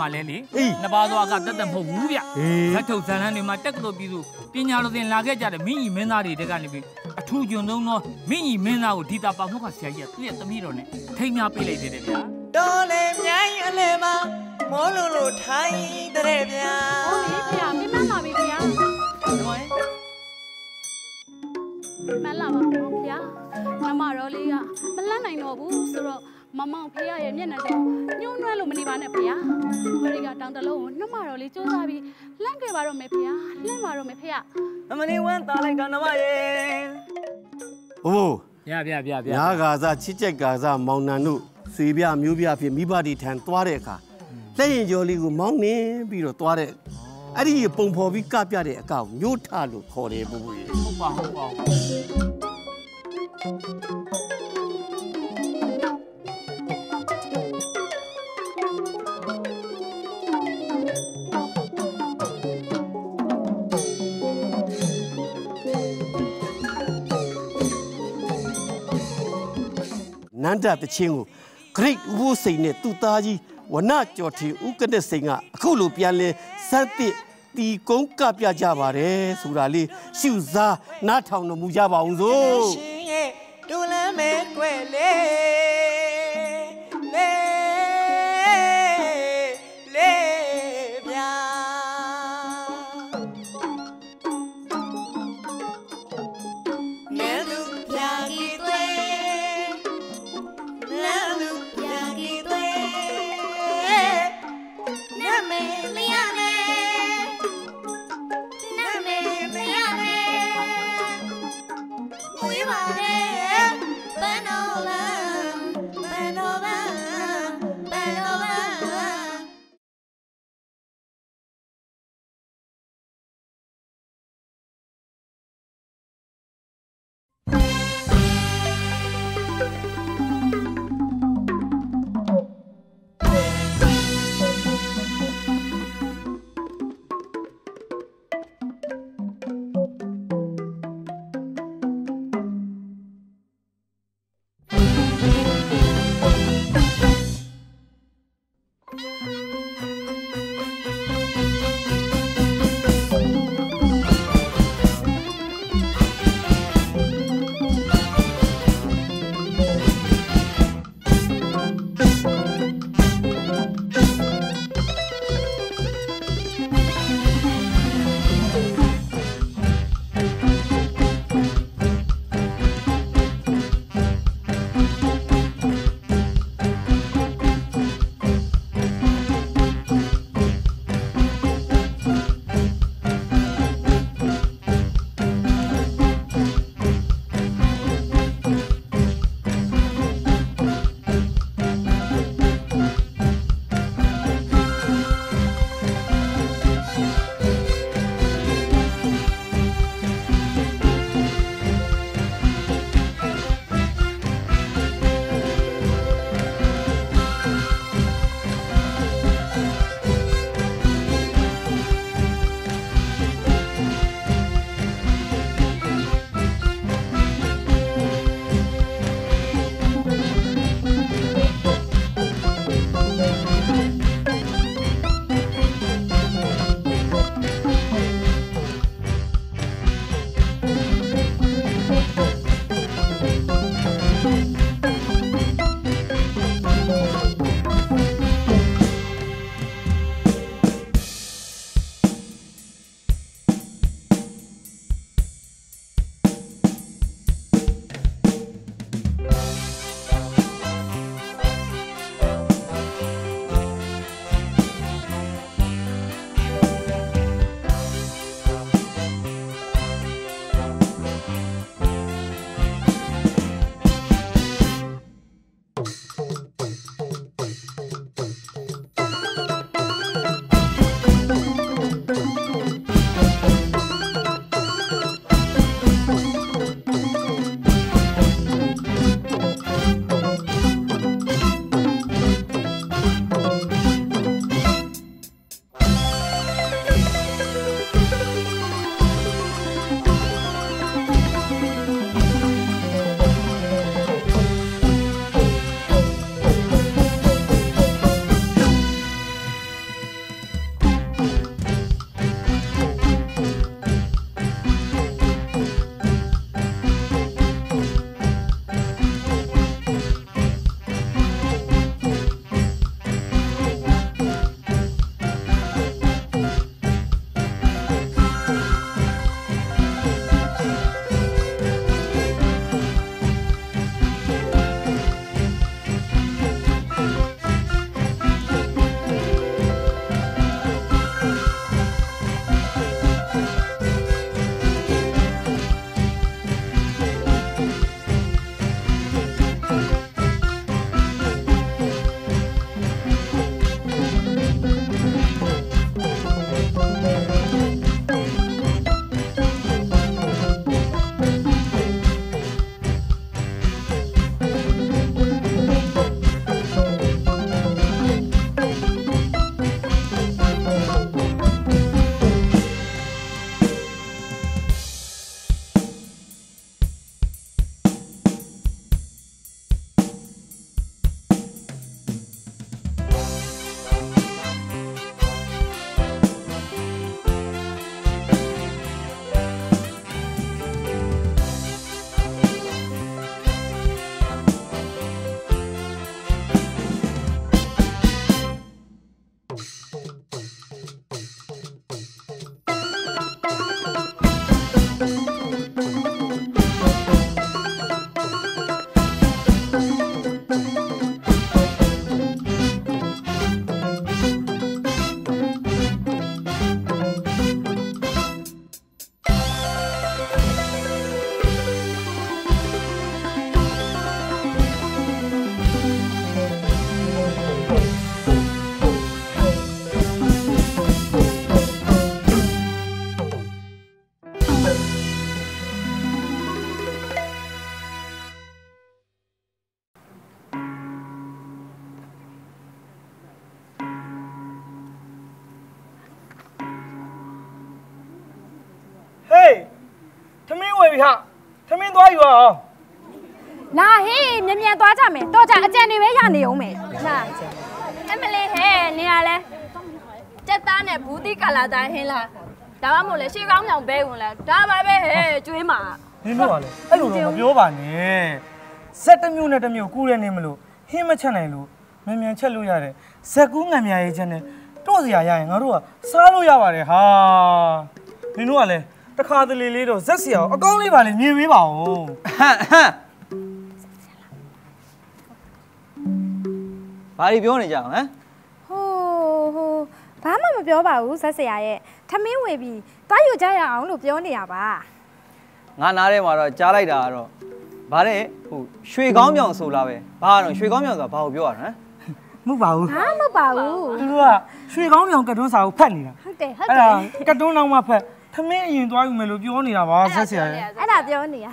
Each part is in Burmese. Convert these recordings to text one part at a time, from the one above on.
မှာလဲလေနှစ်ပါးသွားကတက်တက်မဟုတ်ဘူးဗျလက်ထုတ်ဇာတ်လမ်းတွေမှာတက်ကတော်ပြည်သူပညာတော်သင်လာခဲ့ကြတဲ့မင်းကြီးမင်းသားတွေတကနေပြီးအထူးကျွန်းသုံးသောမင်းကြီးမင်းသားကိုဒီတာပါမှုကဆရာကြီးကသူ့ရဲ့သမီးတော်နဲ့ထိမ်းများပေးလိုက်တယ်ဗျာတော်လေမြိုင်းအလဲမှာမောလုံးလို့ထိုင်တဲ့ဗျာဟုတ်ပြီဖေမင်းမလာပြီဖေမလာပါဘူးဖေမမတော်လေးကမလန့်နိုင်တော့ဘူးဆိုတော့မမောင်ဖေရဲ့မျက်နှာကြောင့်ညှိုးနှွဲလို့မနေပါနဲ့ဖေဟိုဒီကတောင်တလုံးကိုနှမတော်လေးစူးစမ်းပြီးလန့်ခဲ့ပါတော့မယ်ဖေလန့်ပါတော့မယ်ဖေအမလီဝမ်းတာလိုက်ကောင်မရေဟိုးဗျာညာကာစားချစ်ကြိုက်ကာစားမောင်နှံတို့ဆွေပြမျိုးပြဖြစ်မိဘတီထံသွားတဲ့အခါလက်ရင်ကျော်လေးကိုမောင်းနေပြီးတော့သွားတဲ့အဲ့ဒီပုံဖော်ပြီးကပြတဲ့အကောင်မျိုးထလို့ခေါ်တယ်ဘိုးဘိုးရေဟုတ်ပါနန္ဒတချင်းကိုဂရိတ်ဥဖို့စိန်နဲ့သူ့သားကြီးဝနကျော်ထီဥက္ကဋ္ဌစိန်ကအခုလိုပြန်လဲစက်တစ်တီကုန်းကပြကြပါတယ်ဆိုတာလေးရှုစားနားထောင်တော်မူကြပါအောင်စို့ရှင်ရဲ့ဒူလမ်းမဲကွယ်လေဗျာနဲလူပြာကြီးသွေနဲလူပြာကြီးသွေနမေလျာနေနမေလျာနေဝိပါနေဘယ်နော်လားပြီဟာသမင်းသွားယူအောင်လာဟေးမြန်သွားကြမယ်တော့ကြအကြံတွေပဲရနေအောင်မယ်လာအမလေးဟဲ့နေရလဲစက်သားနဲ့ဘူးတိကလာတိုင်းဟင်းလားဒါမှမဟုတ်လေရှေးကောင်းမြောင်ဘဲဝင်လဲဒါပါပဲဟဲ့ကျွေးမှာနင်တို့ကလေအဲ့လိုတော့မပြောပါနဲ့ဇက်တစ်မျိုးနဲ့တစ်မျိုးကူးရဲနေမလို့ဟင်းမချက်နိုင်လို့မြန်ချက်လို့ရတယ်ဇက်ကူးငံမြရေးချက်နဲ့တော့စရာရရင်ငါတို့ကစားလို့ရပါတယ်ဟာနင်တို့ကလည်းတခါတလေလေးတော့ဇက်စရာအကောင်းလေးပါလေမြင်ပေးပါဦးဘာတွေပြောနေကြအောင်ဟမ်ဟိုဘာမှမပြောပါဘူးဇက်ဆရာရဲ့ထမင်းဝေပြီးတွားယူကြရအောင်လို့ပြောနေရပါငါနားထဲမှာတော့ကြားလိုက်တာကတော့ဗါတဲ့ဟိုရွှေကောင်းမြောင်ဆိုလားပဲဘာတော့ရွှေကောင်းမြောင်ဆိုတာဘာကိုပြောရလဲမဟုတ်ပါဘူးဟာမဟုတ်ပါဘူးသူတို့ကရွှေကောင်းမြောင်ကတ်တွန်းစာကိုဖတ်နေတာဟုတ်တယ်အဲ့ဒါကတ်တွန်းနောက်မှဖတ်ထမင်းအရင်သွားယူမယ်လို့ပြောနေတာပါဆက်ဆရာရဲ့အဲ့ဒါပြောနေရ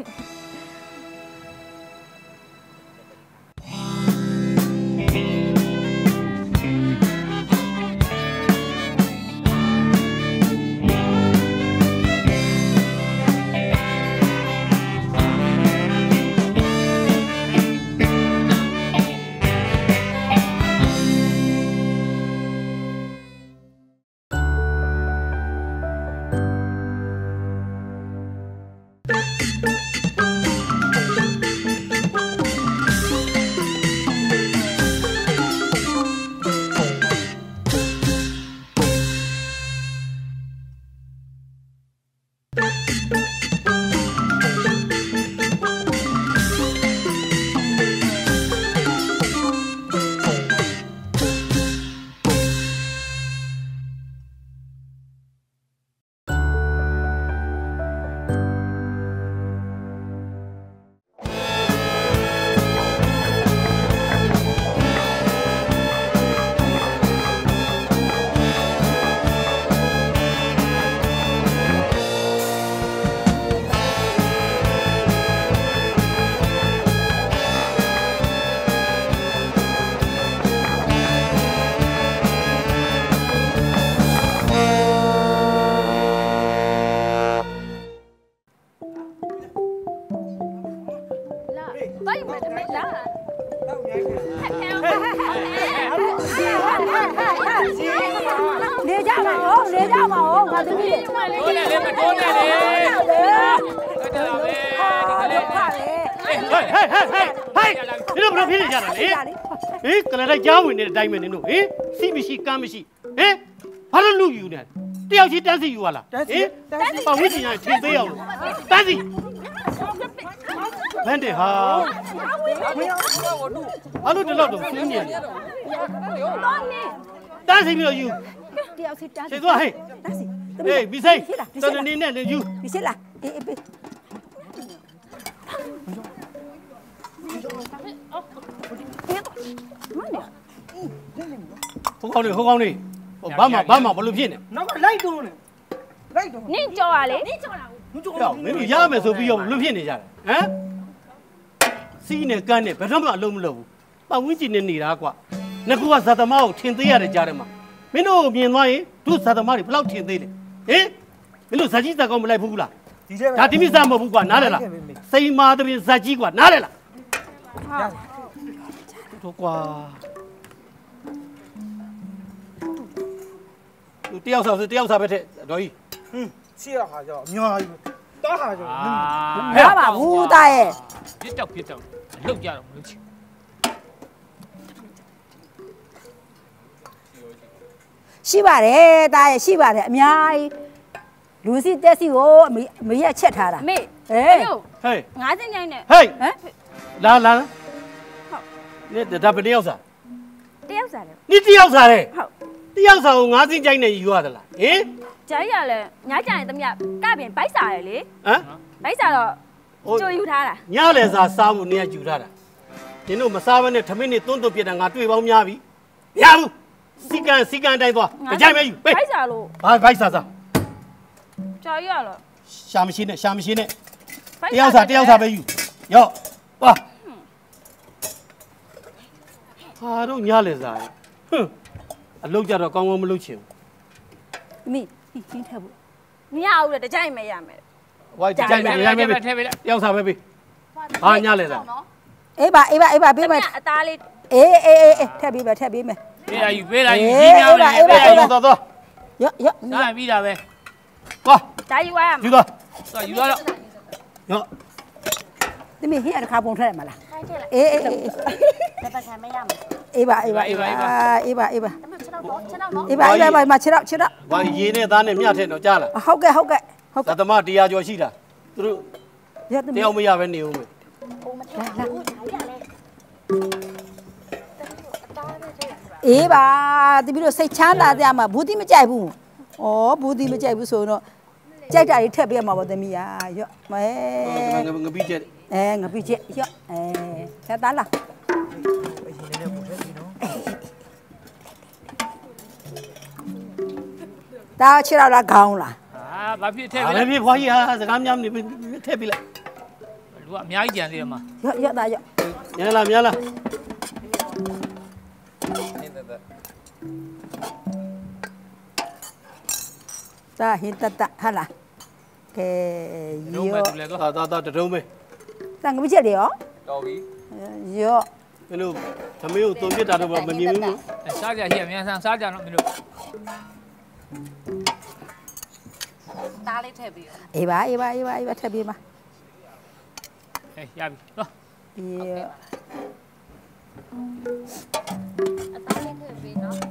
ကလည်းတိုင်းကြားဝင်နေတဲ့အတိုင်းပဲနင်တို့ဟင်စီမရှိကမ်းမရှိဟင်ဘာလို့လူယူနေတယောက်ချင်းတန်းစီယူရလားဟင်ပတ်ဝန်းကျင်ရထင်သေးအောင်တန်းစီဘန်တယ်ဟာဘာလို့ဒီလောက်တော့ဖူးနေလဲတန်းစီပြီးတော့ယူတယောက်ချင်းတန်းစီစေသွားဟဲ့တန်းစီဟေးပြီးစိတ်တော်နေနဲ့ယူပြီးစိတ်လားအေးဟိုကောင်းနေဘာမှဘလို့ဖြစ်နေနောက်ကလိုက်တုံးနေနင့်ကြော်ရလေနင့်ကြော်တာကိုမင်းတို့ရမယ်ဆိုပြီးတော့ဘလို့ဖြစ်နေကြတယ်ဟမ်စီးနဲ့ကန်းနဲ့ဘယ်တော့မှအလုံးမလုပ်ဘူးပတ်ဝန်းကျင်နဲ့နေတာကွာငကူကဇာသမားကိုထင်သေးရတဲ့ကြားထဲမှာမင်းတို့မြင်သွားရင်တို့ဇာသမားတွေဘယ်လောက်ထင်သေးလဲဟင်မင်းတို့ဇာကြီးဇာကောင်းမလိုက်ဘူးလားဒါတိမိစားမဟုတ်ဘူးကွာနားလဲလားစိန်မာတပင်ဇာကြီးကွာနားလဲလားတို့ကွာတယောက်စားပဲတဲ့ဒေါ်ကြီးချီရခါကြောအများကြီးတားခါကြောမရပါဘူးတားရဲ့ပြစ်တော့အလုတ်ကြတော့မလို့ချင်ရှိပါတယ်တားရဲ့ရှိပါတယ်အများကြီးလူစီတက်စီကိုအမေရချက်ထားတာမေဟေးဟေးငါးစင်ကြိုင်းနဲ့ဟေးလာဟုတ်နေဒါပဲတယောက်စားတယောက်စားလေ你这要啥嘞？好，这要啥？我自己家人有啊的啦。诶？ 这样嘞，伢家人怎么样？改变摆啥嘞？啊？摆啥了？就有他了。 伢来啥啥物你也就他了。你弄么啥物呢？他们呢东都别的俺对方伢比，伢不？时间太多，不家没有。 摆啥喽？ 摆啥？ 这样了。 下面呢？这要啥没有？要哇。ဟာတော့ညလေစားဟွန်းအလုပ်ကြတော့ကောင်းကောင်းမလုပ်ချင်ဘူးမိဟင်းထက်ဘူးမရဘူးလေတကြိုက်မရမယ်ဟဝိုင်းကြိုက်မယ်ရိုက်မယ်တယောက်စားပဲပြီဟာညလဲစားအေးပါပေးပါအသားလေးအေးထက်ပေးမယ်ပေးလာယူကြီးများလေသွားရော့ဒါပြီးတာပဲသွားဒါယူရမှာယူသွားယူသွားတော့ရော့သမီးဟင်းတစ်ခါပုံထက်မလားခိုင်းထည့်လိုက်အေးလက်ပတ်ခံမရမှာအေးပါချက်တော့နော်အေးပါမခြေတော့ဝိုင်းရေနဲ့သားနဲ့မြတ်ထဲတော့ကြားလားဟုတ်ကဲ့သတ္တမတရားကျော်ရှိတာသူတို့ရော့သမီးတယောက်မရပဲနေဦးမယ်ဟိုမထည့်ဘူးဒါရလေအသားလေးထည့်အေးပါသမီးတို့စိတ်ချမ်းသာကြမှာဘူးတိမကြိုက်ဘူးဩဘူးတိမကြိုက်ဘူးဆိုတော့ကြိုက်တာတွေထက်ပေးမှာပေါ့သမီးอ่ะရော့မဲငပိချက်ငပိချက်ရော့ဆက်သားလားဒါချစ်တော့လားခေါင်းလားဟာဘာဖြစ်ထည့်အဲ့ပြီဒါဖြစ်ဖွားကြီးဟာစကားများနေထည့်ပြီလားလူကအများကြီးကြံသေးတယ်မှာရော့သားရော့မြန်လားဒါဟင်းတတ်ဟာလားကဲလုံးမဲ့သူလဲတော့သာတတုံးပဲတန်ငပိချက်တွေရောတော်ပြီရော့မင်းတို့သမီးကိုတုံပြစ်တာတော့မမြင်ဘူးစားကြရှိရမြန်ဆန်းစားကြတော့မင်းတို့သားလေးထည့်ပြီးအေးပါထပ်ပေးပါဟဲ့ရပြီတော့ရော့အသားလေးထည့်ပြီးနော်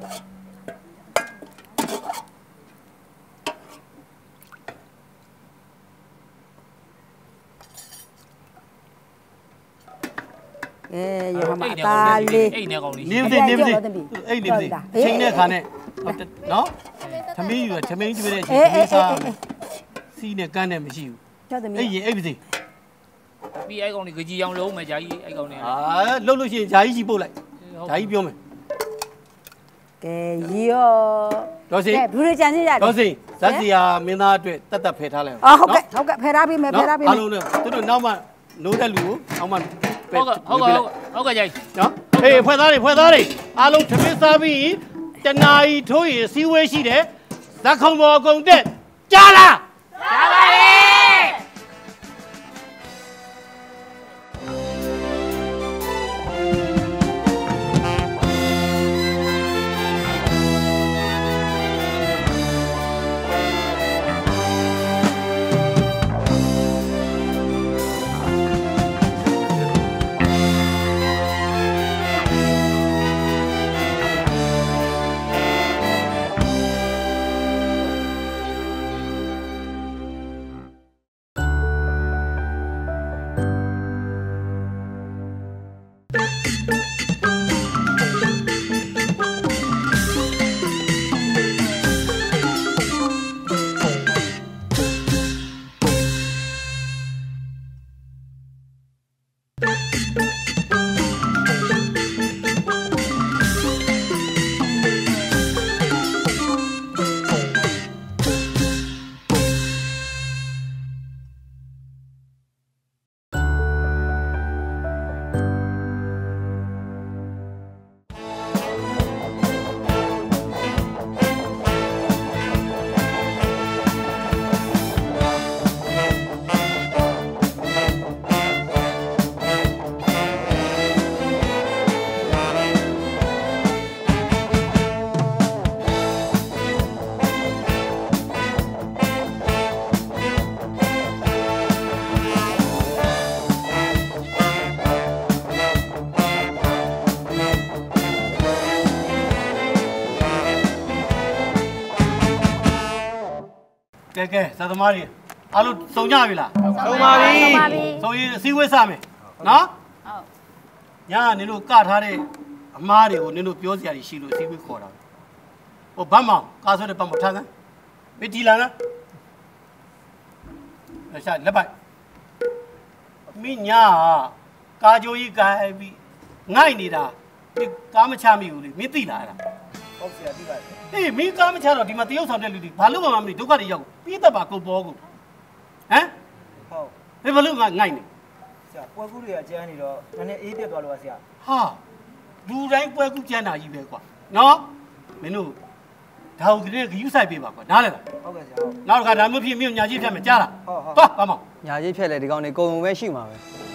ရောမသားလေးအိတ်နဲ့ကောင်လေးနေမသိအဲ့နေမသိချိန်တဲ့ခါနဲ့နော်သမီးယူသမင်းကျွေးတဲ့အချိန်သမီးစားစီးနဲ့ကန်းနဲ့မရှိဘူးကျော်သမီးအဲ့ရင်အဲ့ပြီစီပြီးအဲ့ကောင်လေးကြီးအောင်လုံးမယ်ဂျာကြီးအဲ့ကောင်လေးလှုပ်လို့ရှိရင်ဂျာကြီးကြီးပို့လိုက်ဂျာကြီးပြောမယ်ကဲရောတော့စီကဲဘူးရကြံစီရတယ်တော့စီဇက်စီယာမင်းသားအတွက်တတ်ဖယ်ထားလိုက်ဟုတ်ကဲ့ဖယ်ထားပေးမယ်အားလုံးနဲ့သူတို့နောက်မှနိုးတဲ့လူကိုနောက်မှဟုတ်ကဲ့ဂျာကြီးနော်ဟေးဖွဲ့သားတွေအားလုံးသမင်းစားပြီးတနာရီထိုးရင်စီဝေးရှိတယ်ဇက်ခုံပေါ်အကုန်တက်ကြားလားရပါတယ်ကဲဇာသမားတွေအားလုံးစုံကြပြီလားစုံပါပြီစုံရင်အစည်းအဝေးစမယ်နော်ဟုတ်ညာနင်တို့ကထားတဲ့အမားတွေကိုနင်တို့ပြောစရာတွေရှိလို့အစည်းအဝေးခေါ်တာဟိုဘတ်မောင်ကားဆွဲတဲ့ဘတ်မောင်ထားစမ်းမတီလာလားရှာလက်ပိုက်မိညာကာကြိုကြီးကိုင်းပြီးငိုက်နေတာကားမချမိဘူးလေမင်းသိလားအဲ့ဒါဟုတ်ဆရာသိပါတယ်အေးမင်းကားမချတော့ဒီမှာတရုတ်ဆောင်တဲ့လူတွေဘာလို့မှမသိဒုက္ခတွေရောက်ပြီးသက်ပါကိုပေါ်ကိုဟမ်ဟုတ်ဘယ်ဘလို့ငိုက်နေဆရာပွဲကူးတွေကကျန်းနေတော့နည်းနည်းအေးပြတ်သွားလို့ပါဆရာဟာ လူတိုင်းပွဲကူးကြမ်းတာကြီးပဲကွာနော်မင်းတို့ဒါကိုကြည့်ယူဆိုင်ပေးပါကွာနားလဲလားဟုတ်ကဲ့ဆရာနောက်တစ်ခါဒါမျိုးဖြစ်မြို့ညာကြီးဖြတ်မယ်ကြားလားဟုတ်သွားပါမောင်ညာကြီးဖြတ်လေဒီကောင်နေကုံပဲရှိမှာပဲ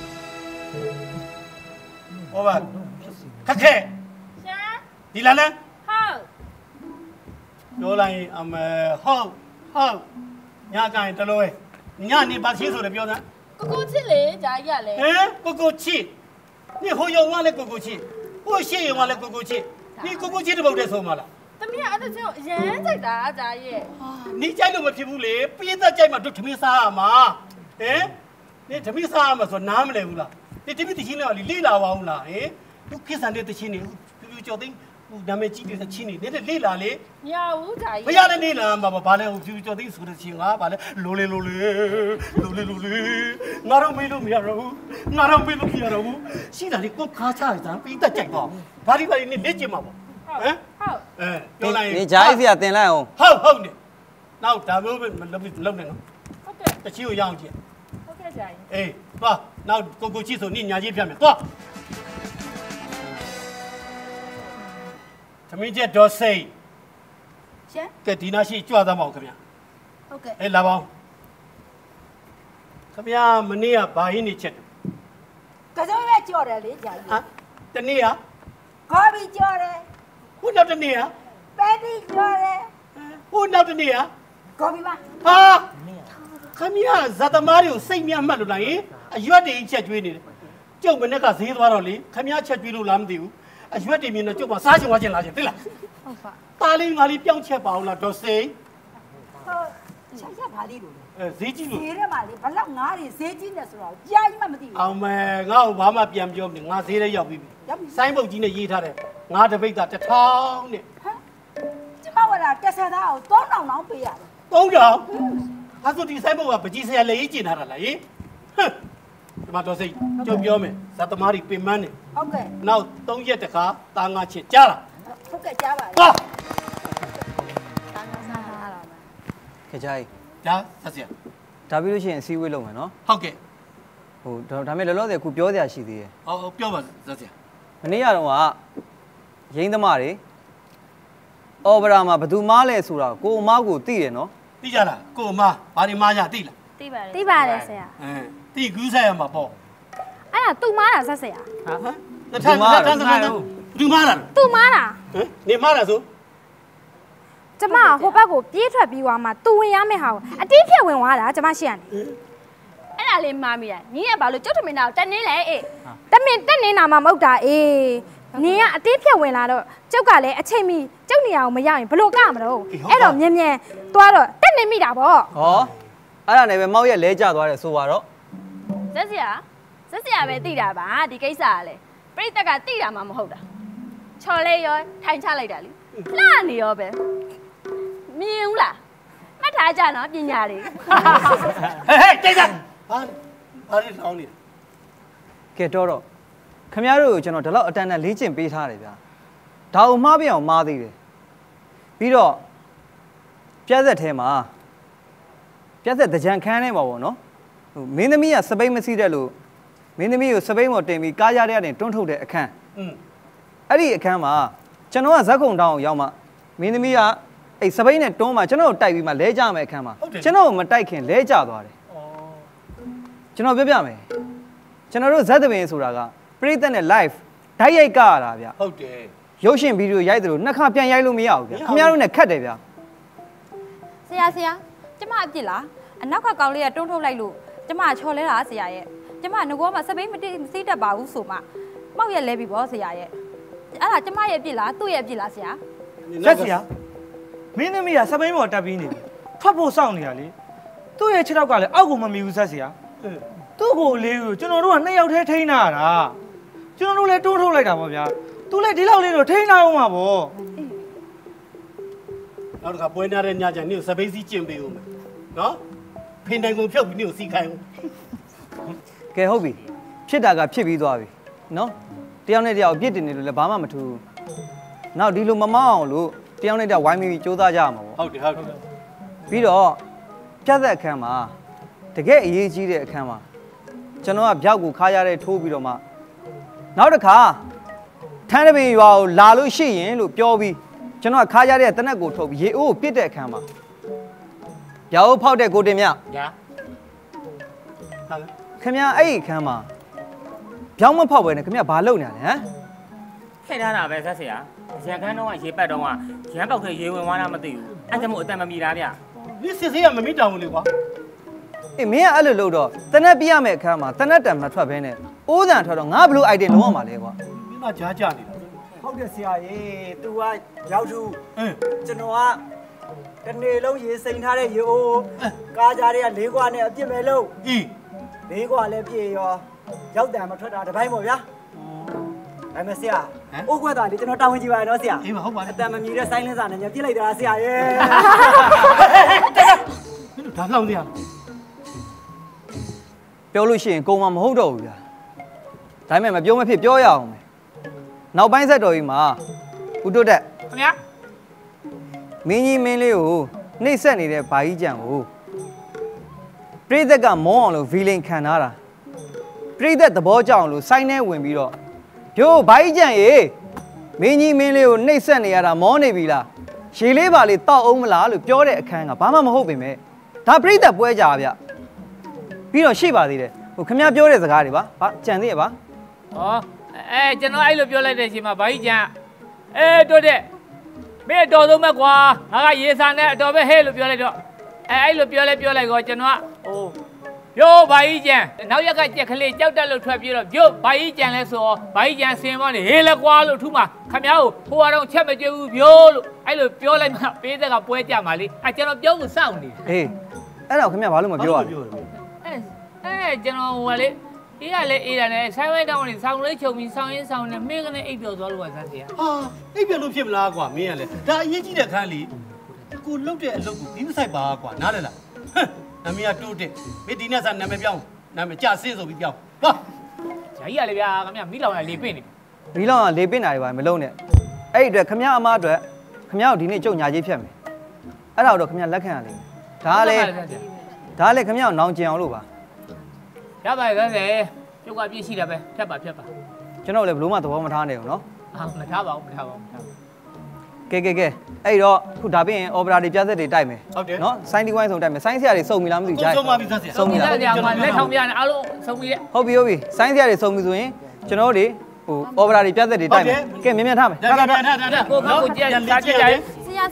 ဟောပါခက်ခဲရှာဒီလာလဲဟုတ်ပြောလိုက်အမေဟုတ်ညကိုင်တလို့ညနေပါချင်းဆိုတယ်ပြောစမ်းကိုချစ်လေဂျာကြီးကလည်းကိုချစ်你好用完了哥哥去，我先用完了哥哥去，你哥哥去都不得说嘛了。 သမီးအဲ့ဒါကြောင့်ရမ်းကြိုက်တာဂျာရဲ့你家里没皮肤嘞，别的家嘛都吃米啥嘛，你吃米啥嘛说哪么来不啦？你这边的钱呢，你累了完了，都开山的的钱呢，就叫的，咱们几的钱呢，你这累了嘞？ မရဘူးဂျာရဲ့不要的累了嘛，把嘞就叫的说的钱啊，把嘞罗嘞，俺都没路没有，俺都没路没有，现在你光卡车咱别的家嘛，把你你理解嘛不？ ဟုတ်ပြောလိုက်နေဂျာကြီးစီကတင်လိုက်အောင်ဟုတ်နေနောက်ဒါမျိုးပဲလုံးနေနော်ဟုတ်ကဲ့တချီကိုရအောင်ကြည့်ဟုတ်ကဲ့ဂျာကြီးအေးသွားနောက်ကိုချီဆိုနေညာကြီးပြတ်မယ်သွားသမင်းကျက်ဒေါ်စိတ်ရှင်ကဲဒီနာရှိကြွသားမအောင်ခင်ဗျာဟုတ်ကဲ့အေးလာပါအောင်ခင်ဗျာမနေ့ကဘာရင်းနေချက်ကစုံပဲကြော်တယ်လေကြာကြီးဟာတနေ့ကခေါ်ပြီးကြော်တယ်ခုနောက်တနေ့ကပဲပြီးကြော်တယ်ခုနောက်တနေ့ကခေါ်ပြီးပါဟာခင်ဗျာဇာတမားတွေကိုစိတ်မြတ်မှတ်လို့လားယင်အရွက်တွေချက်ကျွေးနေတယ်ကျုပ်မနေ့ကဈေးသွားတော့လေခင်ဗျာချက်ကျွေးလို့လားမသိဘူးအရွက်တွေမြင်တော့ကျုပ်ကစားချင်သွားချင်လာချင်သိလားဟုတ်ပါตาလေးငါလေးပြောင်းချက်ပါအောင်လားဒေါ်စိန်ဟုတ်ချက်ချက်ပါလေးလို့ဈေးကြီးလို့ဈေးထဲမှာလေဘလောက်ငါးတွေဈေးကြီးနေဆိုတော့ကြားကြီးမှမသိဘူးအောင်မဲငါ့ကိုဘာမှပြန်ပြောမနေငါဈေးထဲရောက်ပြီဆိုင်းပုတ်ကြီးနဲ့ရေးထားတယ်ငါတပိတ်တာ1000နဲ့ကျမကတက်ဆက်သားကို3000တောင်းပေးရတယ် 3000အဲ့ဆိုဒီဆိုင်းပုတ်ကပကြီးဆရာလည်းရေးကျင်ထားတာလားဟင်ဟမ်ဒီမှာဒေါ်စိန်ကျုပ်ပြောမယ်ဇာတမားတွေပင်မန်းနေဟုတ်ကဲ့နောက်3ရက်တခါတာငါချစ်ကြားလားဟုတ်ကဲ့ကြားပါဟာတာငါစားတာလားခကြိုင်ဒါဆက်စရာဒါပြီးလို့ရှိရင်အစည်းအဝေးလုပ်မယ်နော်ဟုတ်ကဲ့ဟိုဒါမဲ့လောလောဆယ်ခုပြောစရာရှိသေးတယ်ဟုတ်ပြောပါဆက်စရာမနေ့ကတော့ရင်းသမားတွေအော်ဘရာမှာဘသူမားလဲဆိုတာကိုအမားကိုသိတယ်နော်သိကြလားကိုအမဘာဒီမားကြသိလားသိပါတယ်ဆရာသိကူးဆိုင်ရမှာပေါ့အဲ့ဒါသူ့မားတာဆက်ဆရာဟာတမားသူမားလားသူ့မားတာဟမ်နေမားလားဆိုကျမဟိုဘက်ကိုပြေးထွက်ပြီးသွားမှသူဝင်ရမယ့်ဟာကိုအတိဖြတ်ဝင်သွားတာကျမရှိရနေအဲ့ဒါလေးမှားမိတာညီကဘာလို့ကျုပ်ထမင်းသားကိုတက်နေလဲအေးတက်နေတာမှမဟုတ်တာအေးညီကအတိဖြတ်ဝင်လာတော့ကျုပ်ကလည်းအချိန်မီကျုပ်နေရအောင်မရရင်ဘလို့ကမလို့အဲ့တော့မြင်သွားတော့တက်နေမိတာပေါ့ဟောအဲ့ဒါနဲ့ပဲမောက်ရက်လဲကျသွားတယ်ဆိုပါတော့ဇက်စရာပဲသိတာပါဒီကိစ္စကလည်းပြိတ္တကသိတာမှမဟုတ်တာချော်လေးရောထိုင်ချလိုက်တာလीလှနေရောပဲမြင်ဦးလားမှတ်ထားကြနော်ပညာလေးဟဲ့ကြိတ်စမ်းဘာလို့လောင်းနေကဲတော့ခင်ဗျားတို့ကိုကျွန်တော်ဒီလောက်အတန်နဲ့လေ့ကျင့်ပေးထားတယ်ဗျာဒါကိုမှားပြအောင်မှားသေးတယ်ပြီးတော့ပြက်ဆက်ထဲမှာပြက်ဆက်တကြံခန်းထဲမှာပေါ့နော်ဟိုမင်းသမီးကစပိန်မစီးတဲ့လို့မင်းသမီးကိုစပိန်ပေါ်တင်ပြီးကားရတဲ့ကနေတွန်းထုတ်တဲ့အခန်းအဲ့ဒီအခန်းမှာကျွန်တော်ကဇက်ခုံတောင်းအောင်ရောက်မှမင်းသမီးကအဲ့စပိန်နဲ့တွန်းမှကျွန်တော်ကိုတိုက်ပြီးမှလဲကြမယ်အခန်းမှာကျွန်တော်ကိုမတိုက်ခင်လဲကြသွားတယ်ကျွန်တော်ပြောပြမယ်ကျွန်တော်တို့ဇက်သပင်ဆိုတာကပရိသတ်နဲ့ live ဓာတ်ရိုက်ကရတာဗျဟုတ်တယ်ရုပ်ရှင်ဗီဒီယိုရိုက်တယ်လို့နှစ်ခါပြန်ရိုက်လို့မရဘူးဗျခင်ဗျားတို့နဲ့ခက်တယ်ဗျဆရာကျမအပြစ်လားအနောက်ကကောင်လေးကတွန်းထုတ်လိုက်လို့ကျမချော်လဲတာဆရာရဲ့ကျမငကောမှာစပိန်မစီးတတ်ပါဘူးဆိုမှမောက်ရက်လဲပြီပေါ့ဆရာရဲ့အဲ့ဒါကျမရဲ့အပြစ်လားသူ့ရဲ့အပြစ်လားဆရာဆက်ဆရာမင်းသမီးကစပိန်ပေါ်တက်ပြီးနေပြီထွက်ဖို့စောင့်နေရလေသူ့ရဲ့ခြေထောက်ကလည်းအောက်ကိုမမီဘူးဆက်ဆရာသူ့ကိုလေးကိုကျွန်တော်တို့က2ယောက်တည်းထိန်းထားတာကျွန်တော်တို့လည်းတွန်းထုတ်လိုက်တာပေါ့ဗျာသူလည်းဒီလောက်လေးတော့ထိန်းထားအောင်ပါပေါ့နောက်တစ်ခါပွဲနာတဲ့ညချင်နေကိုစပိန်စီးကျင်ပေးဦးမယ်နော်ဖင်တိုင်ကိုဖြုတ်ပြီးနေကိုစီးခိုင်းဦးကဲဟုတ်ပြီဖြစ်တာကဖြစ်ပြီးသွားပြီနော်တယောက်နဲ့တယောက်အပြစ်တင်နေလို့လည်းဘာမှမထူးနောက်ဒီလိုမမောက်အောင်လို့တယောက်နဲ့တယောက်ဝိုင်းပြီးစူးစမ်းကြရမှာပေါ့ဟုတ်တယ်ပြီးတော့ပြတ်သက်အခန်းမှာတကယ်အရေးကြီးတဲ့အခန်းမှာကျွန်တော်ကဗျောက်ကိုခါရတဲ့ထိုးပြီးတော့မှနောက်တစ်ခါထန်းတပင်ရွာကိုလာလို့ရှိရင်လို့ပြောပြီးကျွန်တော်ခါရတဲ့တနက်ကိုထုတ်ပြီးရေအိုးပြစ်တဲ့အခန်းမှာပြောင်းဖောက်တဲ့ကိုတင်မြညာခင်ဗျာအဲ့ဒီအခန်းမှာပြောင်းမဖောက်ပဲနဲ့ခင်ဗျာဘာလုပ်နေရလဲဟမ်ခဲ့ထားတာပဲဆက်ဆရာရန်ခန်းတော့ရေပတ်တော့ရန်ပေါက်ထဲရေဝင်သွားတာမသိဘူးအဲ့ဒါမို့အတန်မမီတာဗျ你စစ်စစ်ရမမိတောင်းလို့ကွာအေးမင်းကအဲ့လိုလုပ်တော့တနက်ပြရမယ့်အခန်းမှာတနက်တံမထွက်ဘဲနဲ့အိုးတန်ထွက်တော့ငါဘလို့ item လုံးရမှာလဲကွာမင်းကကြားကြနေတာဟုတ်တယ်ဆရာရေ तू ကရောက်သူကျွန်တော်ကတနေ့လုံးရေစိန်ထားတဲ့ရေအိုးကားကြားတွေက၄ခွနဲ့အပြစ်ပဲလို့၄ခွလည်းပြေရောရောက်တံမထွက်တာတပိုင်းပေါ့ဗျာဒါမဲ့ဆရာအိုးခွက်သားလေးကျွန်တော်တောင်းဝင်ကြည့်ပါရနော်ဆရာအေးဟုတ်ပါအတန်မမြည်တဲ့ဆိုင်းလင်းစာနဲ့ညပြစ်လိုက်တာဆရာရေမင်းတို့ဒါလှောင်သေးရပြောလို့ရှိရင်ကုံမမဟုတ်တော့ဘူးဗျာဒါပေမဲ့မပြောမဖြစ်ပြောရအောင်မယ်နောက်ပိုင်းဆက်တော်ကြီးမှာဦးတိုးတက်ခင်ဗျာမင်းကြီးမင်းလေးကိုနှိပ်စက်နေတဲ့ဘာကြီးကြံကိုပြိသက်ကမောအောင်လို့ဗီလင်ခံထားတာပြိသက်သဘောကျအောင်လို့စိုင်းထဲဝင်ပြီးတော့ကျိုးဘာကြီးကြံရေမင်းကြီးမင်းလေးကိုနှိပ်စက်နေရတာမောနေပြီလားရေလေးပါလေးတောက်အောင်မလားလို့ပြောတဲ့အခန်းကဘာမှမဟုတ်ပေမဲ့ဒါပြိသက်ပွဲကြဗျပြီးတော့ရှိပါသေးတယ်ဟိုခင်ဗျားပြောတဲ့စကားတွေပါဟာကြံသေးရပါဩကျွန်တော်အဲ့လိုပြောလိုက်တဲ့အချိန်မှာဘာကြီးကြံတိုးတဲ့မင်းတော်ဆုံးမဲ့ကွာငါကရေစာနဲ့အတော်ပဲဟဲ့လို့ပြောလိုက်တော့အဲ့လိုပြောလိုက်ကောကျွန်တော်ကဟိုပြိုးဘာကြီးကြံနောက်ရက်ကကြက်ကလေးကြောက်တက်လို့ထွက်ပြေးတော့ပြိုးဘာကြီးကြံလဲဆိုဘာကြီးကြံဆင်မနေဟေးလဲကွာလို့ထူးမှာခမ ्या ကိုဟိုကတော့ချက်မကြွဘူးပြိုးလို့အဲ့လိုပြောလိုက်မှပေးတဲ့ကပွဲကြမှာလေကျွန်တော်ပြောဖို့စောင့်နေအေးအဲ့တော့ခင်ဗျာဘာလို့မပြောရလဲကျွန်တော်ဟိုလေအေးရလေအေးတယ်ဆိုင်းဝိုင်းတောင်းနေဆောင်းလေးချုပ်ပြီးဆောင်းရင်းဆောင်းနေမိကနေအိပ်ပျော်သွားလို့ပါဆရာဟာအိပ်ပျော်လို့ဖြစ်မလားကွာမင်းကလေဒါအရေးကြီးတဲ့ခန်းလေကိုလုတ်တဲ့အလုပ်ကိုပြီးမဆိုင်ပါကွာနားလည်လားဟမ်နာမည်ကတိုးတဲ့မင်းဒီနေ့စားနာမည်ပြောင်းနာမည်ကြဆင်းဆိုပြီးပြောင်းဟာဂျာကြီးရလေဗျာခင်ဗျာမိလောင်ရလေပင့်နေမိလောင်ကလေပင့်တာတွေပါမလုံးနဲ့အဲ့ဒီအတွက်ခင်ဗျာအမအတွက်ခင်ဗျာကိုဒီနေ့ကြုံညာကြီးဖြတ်မယ်အဲ့ဒါတော့ခင်ဗျာလက်ခံရလိမ့်မယ်ဒါလည်းခင်ဗျာကိုနောင်ကျင်အောင်လို့ပါရပါတယ်ဆရာပြုတ်ကပြည့်ရှိတယ်ပဲဖြတ်ပါကျွန်တော်လည်းဘလို့မှသဘောမထားနဲ့ဘူးနော်မထားပါဘူးကဲအဲ့တော့ခုဒါပြင်အော်ပရာတွေပြသက်တွေတိုက်မယ်နော်ဆိုင်းဒီဝိုင်းဆုံးတိုက်မယ်ဆိုင်းဆရာတွေစုံပြီလားမသိဘူးဂျာစုံပါပြီဆရာစုံပြီလားလက်ထောင်ပြရတယ်အားလုံးစုံပြီလေဟုတ်ပြီဆိုင်းဆရာတွေစုံပြီဆိုရင်ကျွန်တော်တို့ဟိုအော်ပရာတွေပြသက်တွေတိုက်မယ်ကဲမြန်ထားမယ်ကိုကြည့်စားကြည့်ကြဆရာ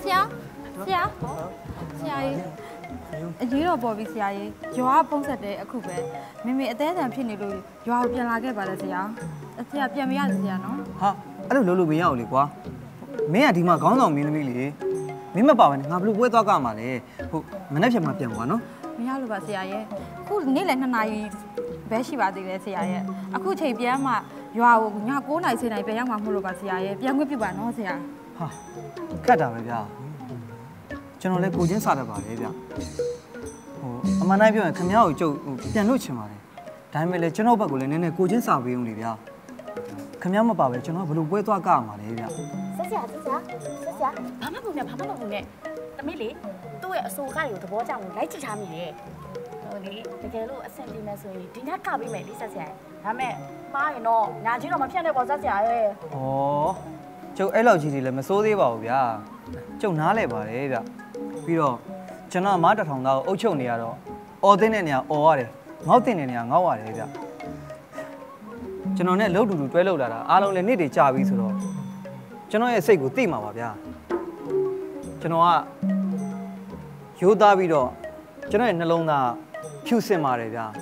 ကြီးအရေးတော့ပေါ်ပြီဆရာကြီးရွာပုံဆက်တဲ့အခုပဲမေအသေးအံဖြစ်နေလို့ရွာကိုပြန်လာခဲ့ပါလေဆရာပြန်မရဘူးဆရာနော်ဟာအဲ့လိုလုပ်လို့မရဘူးလေကွာမင်းကဒီမှာခေါင်းဆောင်မင်းသမီးလေမင်းမပါဘဲနဲ့ငါဘလို့ပွဲသွားကြမှာလဲဟုတ်မနေ့ပြန်မှပြန်သွားနော်မရလို့ပါဆရာရဲ့အခုနေ့လယ်2 နာရီပဲရှိပါသေးတယ်ဆရာရဲ့အခုချိန်ပြန်မှရွာကိုည9 နာရီ10 နာရီပြန်ရောက်မှာမဟုတ်လို့ပါဆရာရဲ့ပြန်ခွင့်ပြုပါနော်ဆရာဟာခက်တာပဲဗျာကျွန်တော်လည်းကိုချင်းစားတတ်ပါလေဗျဟိုအမှန်တိုင်းပြောရင်ခင်ဗျားကိုကျုပ်ပြန်လို့ချင်ပါတယ်ဒါပေမဲ့လည်းကျွန်တော်ဘက်ကလည်းနည်းနည်းကိုချင်းစားပေးဦးလေဗျာခင်ဗျားမပါပဲကျွန်တော်ဘယ်လိုပွဲသွားကြမှာလဲဗျဆက်ဆရာဘာမှမဟုတ်နဲ့တမီးလေသူ့ရဲ့အဆိုကားတွေကိုသဘောကျအောင်လိုက်ကြည့်ထားမိတယ်ဟိုလေတကယ်လို့အဆင်ပြေမယ်ဆိုရင်ဒီညကပေးမယ်လေဆက်ဆရာဒါမဲ့မှားရင်တော့ညာချင်းတော့မဖြတ်နဲ့ပေါ့ဆက်ဆရာရဲ့ဩကျုပ်အဲ့လောက်ကြီးတွေလည်းမစိုးသေးပါဘူးဗျာကျုပ်နားလဲပါတယ်ဗျပြီးတော့ကျွန်တော်မားတထောင်သားကိုအုပ်ချုပ်နေရတော့အော်သိတဲ့နေရာအော်ရတယ်ငေါ့တင်တဲ့နေရာငေါ့ရတယ်ဗျကျွန်တော်နဲ့လှုပ်တူတွဲလှုပ်လာတာအားလုံးလည်းနေ့တွေကြာပြီဆိုတော့ကျွန်တော်ရဲ့စိတ်ကိုသိမှာပါဗျာကျွန်တော်ကရိုးသားပြီးတော့ကျွန်တော်ရဲ့နှလုံးသားဖြူစင်ပါတယ်ဗျာ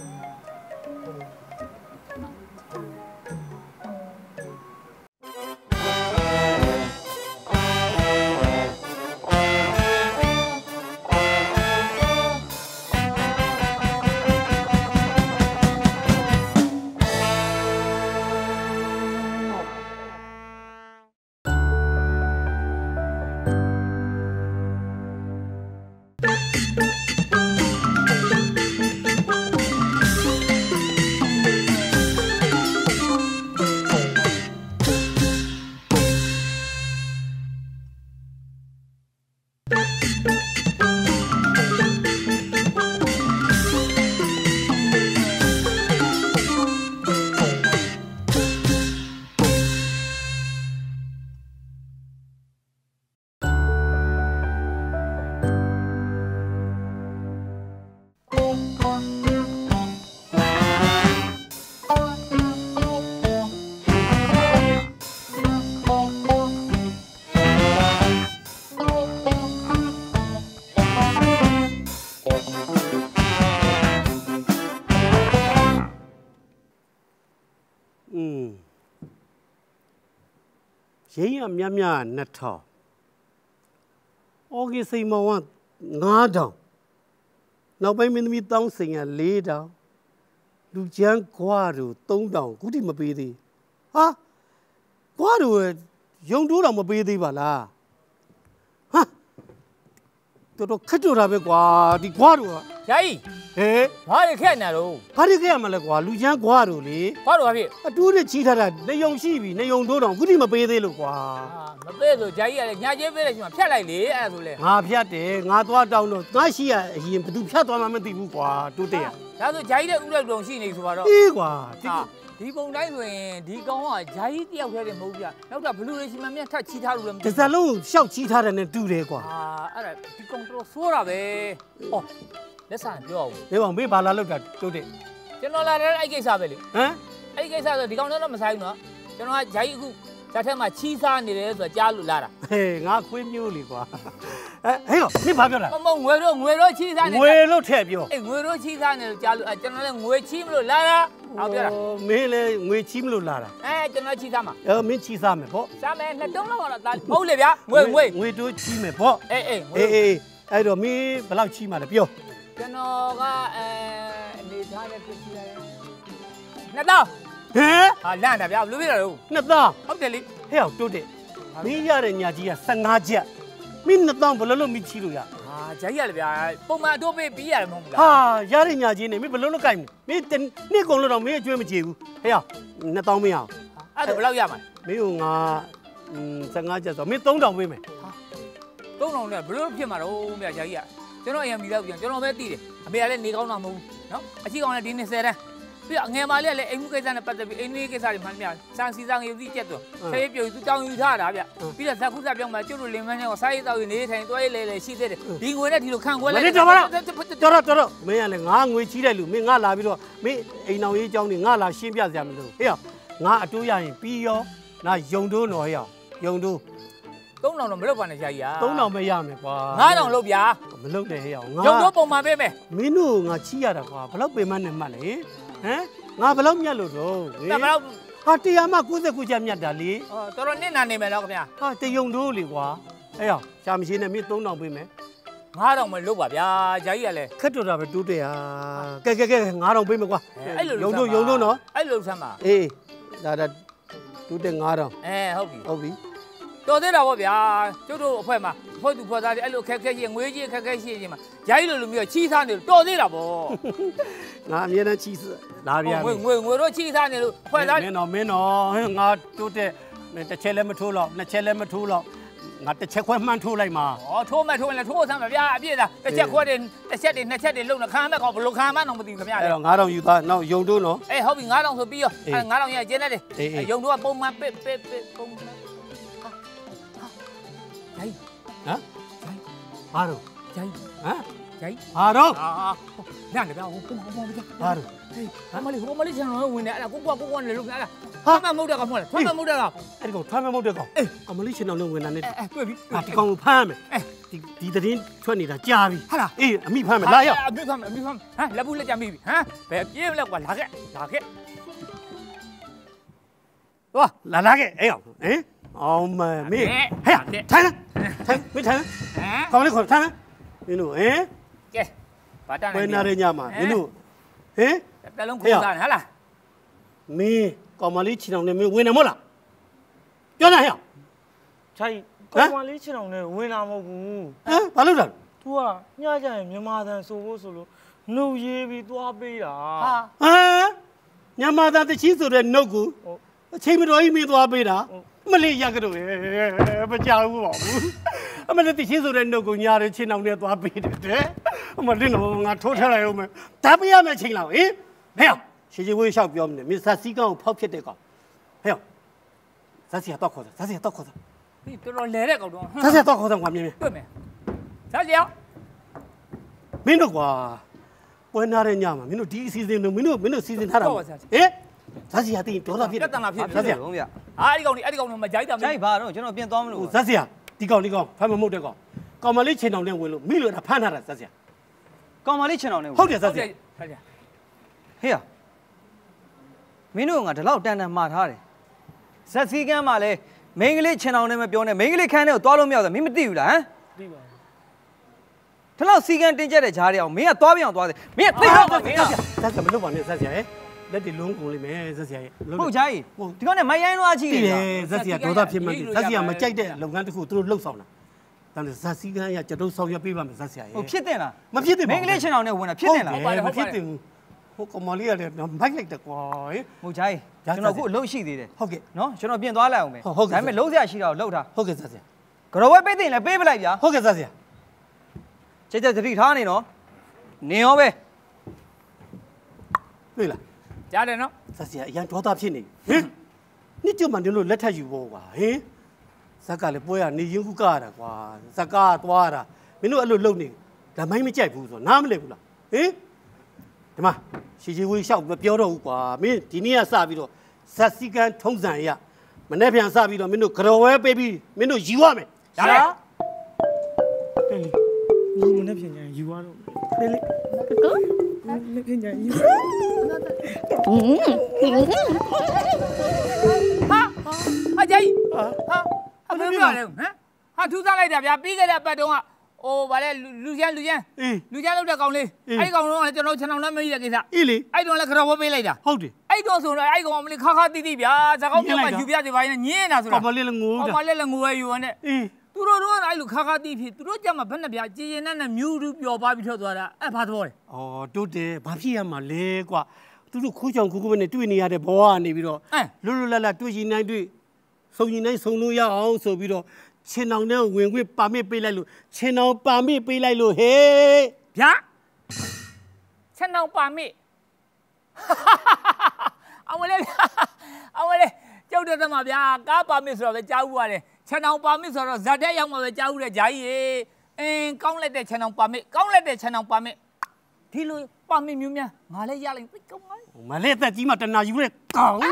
ရင်းအများများ2000အော်ဂီစိန်မောင်က9000နောက်ပိုင်းမင်းသမီးတောင်းစိန်က4000လူချမ်းခွားတို့3000ခုထိမပေးသေးဟာခွားတို့ယုံတိုးတော့မပေးသေးပါလားဟာတော်ခက်တော်တာပဲကွာဒီခွားတို့ကဂျာကြီးဟဲ့ဘာတွေခက်နေတော့ဘာတွေခက်ရမလဲကွာလူချမ်းခွားတို့လေခွားတို့ဘာဖြစ်အတူနဲ့ချီးထားတာနေယုံရှိပြီနေယုံတိုးတော့ခုထိမပေးသေးလို့ကွာမပေးဆိုဂျာကြီးကလည်းညာချင်းပေးတဲ့ချိန်မှာဖြတ်လိုက်လေအဲ့ဒါဆိုလေငါဖြတ်တယ်ငါသွားတောင်းတော့ငါရှိရအရင်ဘယ်သူဖြတ်သွားမှမသိဘူးကွာတိုးတဲ့ဒါဆိုဂျာကြီးတဲ့ဥလောက်တုံရှိနေဆိုတော့အေးကွာဒီပုံတိုင်းဆိုရင်ဒီကောင်ကဂျာကြီးတယောက်တည်းတည်းမဟုတ်ပြနောက်တော့ဘလူးလေးရှိမှမြတ်ထပ်ချီထားလို့လည်းမသိဘူးတစ်စလုံးရှောက်ချီထားတယ်နဲ့တူတယ်ကွာအဲ့ဒါဒီကောင်တော်ဆိုးတာပဲဟောလက်စားပြောအောင်နေပါမေးဘာလာလောက်တာတိုးတဲ့ကျွန်တော်လာတဲ့အဲ့ကိစ္စပဲလေဟမ်အဲ့ကိစ္စဆိုဒီကောင်တော့မဆိုင်ဘူးနော်ကျွန်တော်ကဂျာကြီးအခုဇာတ်ထဲမှာချီးစားနေတယ်ဆိုတာကြားလို့လာတာဟေးငါခွေးမျိုးလေကွာဟေးရောနင်ဘာပြောတာမငွေတော့ချီးစားနေငွေလို့ထည့်ပြောအေးငွေတော့ချီးစားနေလို့ကြားလို့ကျွန်တော်လည်းငွေချီးမလို့လာတာဟောပြောတာမင်းလည်းငွေချီးမလို့လာတာကျွန်တော်ချီးစားမှာမင်းချီးစားမယ်ပေါ့စားမယ်2တုံးလောက်တော့ဟုတ်လေဗျာငွေတိုးချီးမယ်ပေါ့အေးအဲ့တော့မင်းဘယ်လောက်ချီးမှာလဲပြောကျွန်တော်ကအနေထားနဲ့ပြည့်စုံရတယ်2000 ဟမ်ဟာလန့်တာဗျာဘယ်လိုဖြစ်တာလဲ 2000 ဟုတ်တယ်လေဟဲ့အောင်တိုးတဲ့မင်းရတဲ့ညာကြီးက15ချက်မင်း2000ဘယ်လိုလုပ်မချီးလို့ရဂျာကြီးရလေဗျာပုံမှန်အတိုးပေးပြီးရတယ်မဟုတ်ဘူးလားဟာရတဲ့ညာကြီးနေမင်းဘယ်လိုလုပ်ကြိုက်မလဲမင်းနေ့ကုန်လို့တော့မင်းအကျွေးမချေဘူးဟဲ့အောင်2000မင်းအောင်အဲ့ဒါဘယ်လောက်ရမှာမင်းကငါ15ချက်ဆိုမင်း3000ပေးမယ် 3000နဲ့ဘယ်လိုဖြစ်မှာတော့ဗျာဂျာကြီးကကျွန်တော်အရင်မိတော့ပြန်ကျွန်တော်ပဲတည်တယ်အမေကလည်းနေကောင်းတာမဟုတ်ဘူးနော်အချီကောင်လည်းဒီ20တန်းပြီးအငယ်မလေးကလည်းအိမ်မှုကိစ္စနဲ့ပတ်သက်ပြီးအိမ်လေးကိစ္စတွေမှန်များစံစီစံရုပ်ကြီးကျက်တော့ဆေးပြုတ်သူတောင်းယူထားတာဗျပြီးတော့ဇက်ခုစားပြောင်းမှာကျွတ်လို့လင်မန်းနဲ့စားရေးတောက်ရေးနေထိုင်တွဲရေးလေရှိသေးတယ်ဒီငွေနဲ့ဒီလိုခံခွဲလိုက်တော်မင်းကလည်းငါငွေချီးတဲ့လူမင်းငါလာပြီးတော့မင်းအိမ်အောင်ရေးအကြောင်းတွေငါလာရှင်းပြစရာမလိုဟေ့ငါအတိုးရရင်ပြီးရောငါယုံတိုးတော့ဟေ့ယုံတိုး 3000တော့မလုပ်ပါနဲ့ဆရာကြီး 3000ပဲရမယ်ကွာ 9000လုပ်ဗျာမလုပ်နဲ့ဟေ့ငါယုံတိုးပုံမှန်ပေးမယ်မင်းတို့ငါချီးရတာကွာဘလောက်ပင်မနဲ့မှတ်လေဟမ်ငါဘယ်လောက်မြတ်လို့တော့ဘယ်လောက်ဟာတရားမှ99ချက်မြတ်တာလေတော်တော်နစ်နာနေမယ်တော့ခင်ဗျာဟာတယုံတို့လေကွာအဲ့ရရှာမရှိနဲ့မင်း3000ပေးမယ် 9000မလုပ်ပါဗျာဂျာကြီးကလည်းခက်တော်တာပဲတိုးတဲ့ဟာကဲ9000ပေးမယ်ကွာအဲ့လိုယုံတို့နော်အဲ့လိုဆမ်းပါအေးဒါတိုးတဲ့9000 ဟုတ်ပြီတော်သေးတာပေါ့ဗျာကျုပ်တို့အဖွဲ့မှာဖွဲ့သူဖွဲ့သားတွေအဲ့လိုခက်ခဲရှိငွေကြီးခက်ခဲရှိရင်မှာဂျာကြီးလိုမျိုးချီးစားနေလို့တော်သေးတာပေါ့ငါအမြဲတမ်းချီးလာဗျာငွေတော့ချီးစားနေလို့အဖွဲ့သားမင်းတော့ငါတိုးတဲ့တစ်ချက်လည်းမထိုးတော့နှစ်ချက်လည်းမထိုးတော့ငါတစ်ချက်ခွဲမှန်းထိုးလိုက်မှာထိုးမယ်လည်းထိုးစမ်းပါဗျာအပြည့်သားတစ်ချက်ခွဲတယ်တစ်ချက်တွေနှစ်ချက်တွေလုံနေခံမဲ့ကောင်ဘလို့ခံမှန်းတော့မသိဘူးခင်ဗျာအဲ့တော့9000ယူသားနောက်ယုံတိုးနော်ဟုတ်ပြီ9000ဆိုပြီးရော9000ရကျင်းတယ်ယုံတိုးကပုံမှန်ပစ်ပုံမှန်ဂျိုင်းဘာတော့ဂျိုင်းဂျိုင်းဘာတော့နားနေဗျာဟိုဘာတော့ဟိုမလေးကျွန်တော်ဝင်နေအဲ့ဒါကိုနေလို့အဲ့ဒါထွမ်းမမုတ်တဲ့ကောင်မဟုတ်လားထွမ်းမမုတ်တဲ့ကောင်အဲ့ဒီကောင်ထွမ်းမမုတ်တဲ့ကောင်အမလေးရှင်တော်လုံးဝင်တာနဲ့တွေ့ပြီဒီကောင်ကိုဖမ်းမယ်ဒီသတင်းထွက်နေတာကြာပြီဟာလားအေးအမိဖမ်းမယ်လာရောက်အမိဖမ်းဟမ်လက်ဘူးလက်ကြမိပြီဟမ်ဘယ်ပြေးမလဲကွာလာခဲ့သွားလာခဲ့အေးအောင်ဟင်အောင်မမေးဟဲ့ထိုင်မင်းထိုင်ကောင်းလေးခေါ်ထိုင်မင်းတို့ဟင်ကဲဘာတန်းလဲဘယ်နာရညမှာမင်းတို့ဟင်တလုံးခိုးစားနေဟာလားမင်းကောင်မလေးချင်အောင်နဲ့မင်းဝင်နေမို့လားပြောနေဟဲ့ခြိုက်ကောင်မလေးချင်အောင်နဲ့ဝင်လာမဟုတ်ဘူးဘာလုပ်တာလဲ तू ကညကြရင်မြန်မာသံဆိုဖို့ဆိုလို့နှုတ်ရေးပြီးသွားပေးတာမြန်မာသံတချင်းဆိုတဲ့နှုတ်ကိုအချိန်မတော်ကြီးမင်းသွားပေးတာမလေးရကြတော့မကြောက်ဘူးပါဘူးအမလေးတချင်းဆိုတဲ့နှုတ်ကိုညာရချင်းအောင်နဲ့သွားပေးတယ်အမလေးတော့ငါထိုးထလိုက်အောင်မယ်ဒါပေးရမယ့်ချိန်လောက်ဟင်ဟဲ့ရှေဝေးလျှောက်ပြောမနေမစ္စတာစီကောင်ကိုဖောက်ဖြစ်တဲ့ကောင်ဟဲ့ဇက်စီတော့ခေါ်တာဒီတော်တော်လဲတဲ့ကောင်တော့ဇက်စီတော့ခေါ်တာကွာမြင်တွေ့မယ်ဇက်စီရောက်မင်းတို့ကွာပွဲနာတဲ့ညမှာမင်းတို့ဒီအစီအစဉ်တို့မင်းတို့စီစဉ်ထားတာဟင်ဇက်စီကတင်ဒေါသဖြစ်တက်တန်လာဖြစ်ဇက်စီဟုတ်ဗျအဲ့ဒီကောင်မကြိုက်တာကြိုက်ပါတော့ကျွန်တော်ပြင်သွားမလို့ဇက်စီကဒီကောင်ဖမ်းမမှုတ်တဲ့ကောင်မလေးချင်အောင်နဲ့ဝင်လို့မိလို့တာဖမ်းထားတာဇက်စီကောင်မလေးချင်အောင်နဲ့ဟုတ်တယ်ဇက်စီဟေးမင်းတို့ကဒီလောက်တန်တန်မှားထားတယ်ဇက်စီကန်းမှာလဲမင်းကလေးချင်အောင်နဲ့မပြောနဲ့မင်းကလေးခန်းထဲကိုသွားလို့မရဘူးမင်းမသိဘူးလားဟမ်သိပါဘူးဒါတော့စီကံတင်ကျက်တဲ့ဂျားတွေအောင်မင်းကသွားပြအောင်သွားတယ်မင်းကသိတော့မင်းကဇက်မလုပ်ပါနဲ့ဇက်ဆရာရဲ့လက်တွေလုံးကုန်လိမ့်မယ်ဇက်ဆရာရဲ့ဟုတ်ဂျားကြီးဒီကောင်နဲ့မိုင်းရိုင်းသွားချီတယ်ဇက်ဆရာဒေါသဖြစ်မှန်းဇက်ဆရာမကြိုက်တဲ့လုပ်ငန်းတစ်ခုသူတို့လှုပ်ဆောင်တာဒါနဲ့ဇက်စီကန်းရကျွန်တော်ဆောင်ရွက်ပေးပါမယ်ဇက်ဆရာရဲ့ဟုတ်ဖြစ်တယ်လားမဖြစ်တယ်မင်းကလေးချင်အောင်နဲ့ဝင်တာဖြစ်တယ်လားမဖြစ်တယ်ဟိုကောင်မလေးရတယ်မိုက်လိုက်တယ်ကွာဟုတ်ဂျားကြီးကျွန်တော်အခုအလုပ်ရှိသေးတယ်ဟုတ်ကဲ့နော်ကျွန်တော်ပြင်သွားလိုက်အောင်မယ်ဒါပေမဲ့လုံးစရာရှိတာကိုလှုပ်ထားဟုတ်ကဲ့ဇက်ဆရာကြော်ဝဲပေးတင်လဲပေးပလိုက်ဗျာဟုတ်ကဲ့ဇက်ဆရာကျက်သတိထားနေနော်နေရောပဲတွေ့လားကြားတယ်နော်ဇက်ဆရာအရန်ဒေါသဖြစ်နေဟင်နေ့ကျမှနေလို့လက်ထက်ယူဖို့ပါဟင်ဇက်ကလည်းပွဲရနေရင်ခုကားရတာကွာဇက်ကသွားရတာမင်းတို့အဲ့လိုလုပ်နေဒါမိုင်းမကြိုက်ဘူးဆိုတော့နားမလည်ဘူးလားဟင်ဒီမှာရှည်ဝေးလျှောက်ပြောတော့ဘူးကွာမင်းဒီနေ့ကစပြီးတော့ဇက်စီကန်ထုံးစံရမနေ့ပြန်စပြီးတော့မင်းတို့ကြော်ဝဲပေးပြီးမင်းတို့ယူရမယ်ဒါလားဒီမနေ့ပြန်ရင်ယူရတော့လေလေကိုလေပြန်ရင်ယူဟာဂျာကြီးဟာဘယ်လိုပြောလဲဟမ်ဟာထူးစားလိုက်တာဗျာပြီးခဲ့တဲ့အပတ်တုန်းကဟိုဗါလဲလူချမ်းလောက်တဲ့ကောင်လေးအဲ့ကောင်တော့ကျွန်တော်ခြံအောင်နဲ့မကြီးတဲ့ကိစ္စအေးလေအဲ့တုန်းလည်းကြော်ဝဲပေးလိုက်တာဟုတ်တယ်အဲ့တုန်းဆိုတော့အဲ့ကောင်မလေးခါတိတိဗျာဇာကောင်းပြောမှယူပြစီပါရင်ညင်းနေတာဆိုတာကောင်မလေးလည်းငိုးတာကောင်မလေးလည်းငိုးရယူနဲ့သူတို့တော့အဲ့လိုခါတိဖြစ်သူတို့ကြမှာဘယ်နဲ့ဗျာကြည်ရင်နဲ့မြူးတူပျော်ပါပြီးထွက်သွားတာအဲ့ဘာသဘောလဲဩတိုးတယ်ဘာဖြစ်ရမှာလဲကွာသူတို့ခိုးချောင်ခိုးနဲ့တွေ့နေရတဲ့ဘဝကနေပြီးတော့လွတ်လွတ်လပ်လပ်တွေ့ရင်နိုင်တွေ့စုံရင်နိုင်စုံလို့ရအောင်ဆိုပြီးတော့ချင်အောင်နဲ့ဝင်ခွင့်ပါမစ်ပေးလိုက်လို့ချင်အောင်ပါမစ်ပေးလိုက်လို့ဟေးဗျာချင်အောင်ပါမစ်အမလေးကြောက်တဲ့မှာဗျာကားပါမစ်ဆိုတော့ပဲကြားဦးရတယ်ချင်အောင်ပါမစ်ဆိုတော့ဇာတ်တက်ရောက်မှပဲကြားဦးတယ်ဂျာကြီးရေကောင်းလိုက်တဲ့ချင်အောင်ပါမစ်ကောင်းလိုက်တဲ့ချင်အောင်ပါမစ်ဒီလိုပါမစ်မျိုးများငါလည်းရလိုက်သိကောင်းပါမလေးသက်ကြီးမှတနာယူတဲ့ကောင်း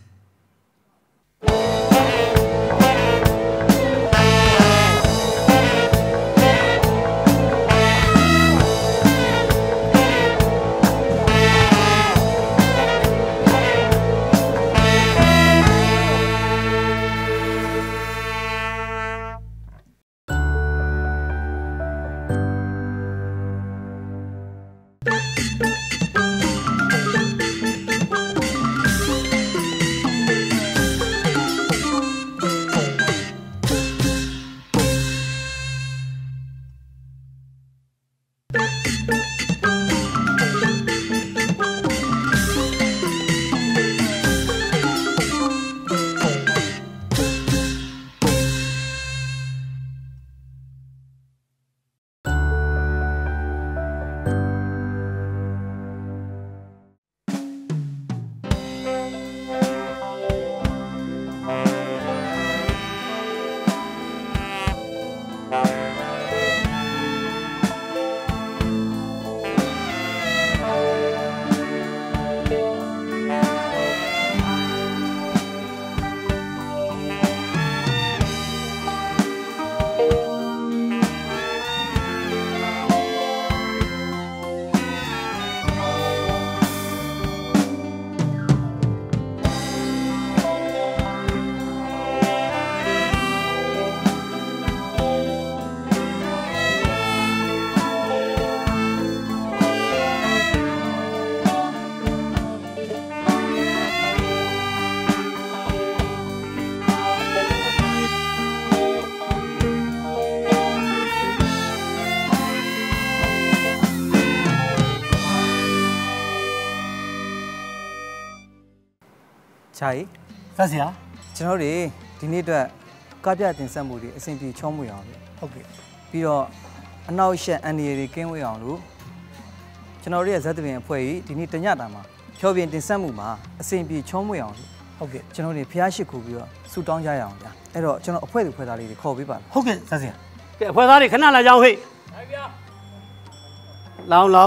ဂျာကြီးဆက်ဆရာကျွန်တော်တို့ဒီနေ့အတွက်ကားပြတင်ဆက်မှုတွေအဆင်ပြေချောမွေ့အောင်ဟုတ်ကဲ့ပြီးတော့အနောက်ရှက်အန်ဒီတွေကင်းဝေးအောင်လို့ကျွန်တော်တို့ရဲ့ဇက်သပင်အဖွဲ့ကြီးဒီနေ့တညတာမှာဖြောပြတင်ဆက်မှုမှာအဆင်ပြေချောမွေ့အောင်လို့ဟုတ်ကဲ့ကျွန်တော်တို့ဖျားရှိခိုးပြီးတော့ဆူတောင်းကြရအောင်ဗျာအဲ့တော့ကျွန်တော်အဖွဲ့သူဖွဲ့သားလေးတွေခေါ်ပေးပါဟုတ်ကဲ့ဆက်ဆရာကဲအဖွဲ့သားတွေခဏလာကြအောင်ဟေ့ဟုတ်ဗျာလောင်း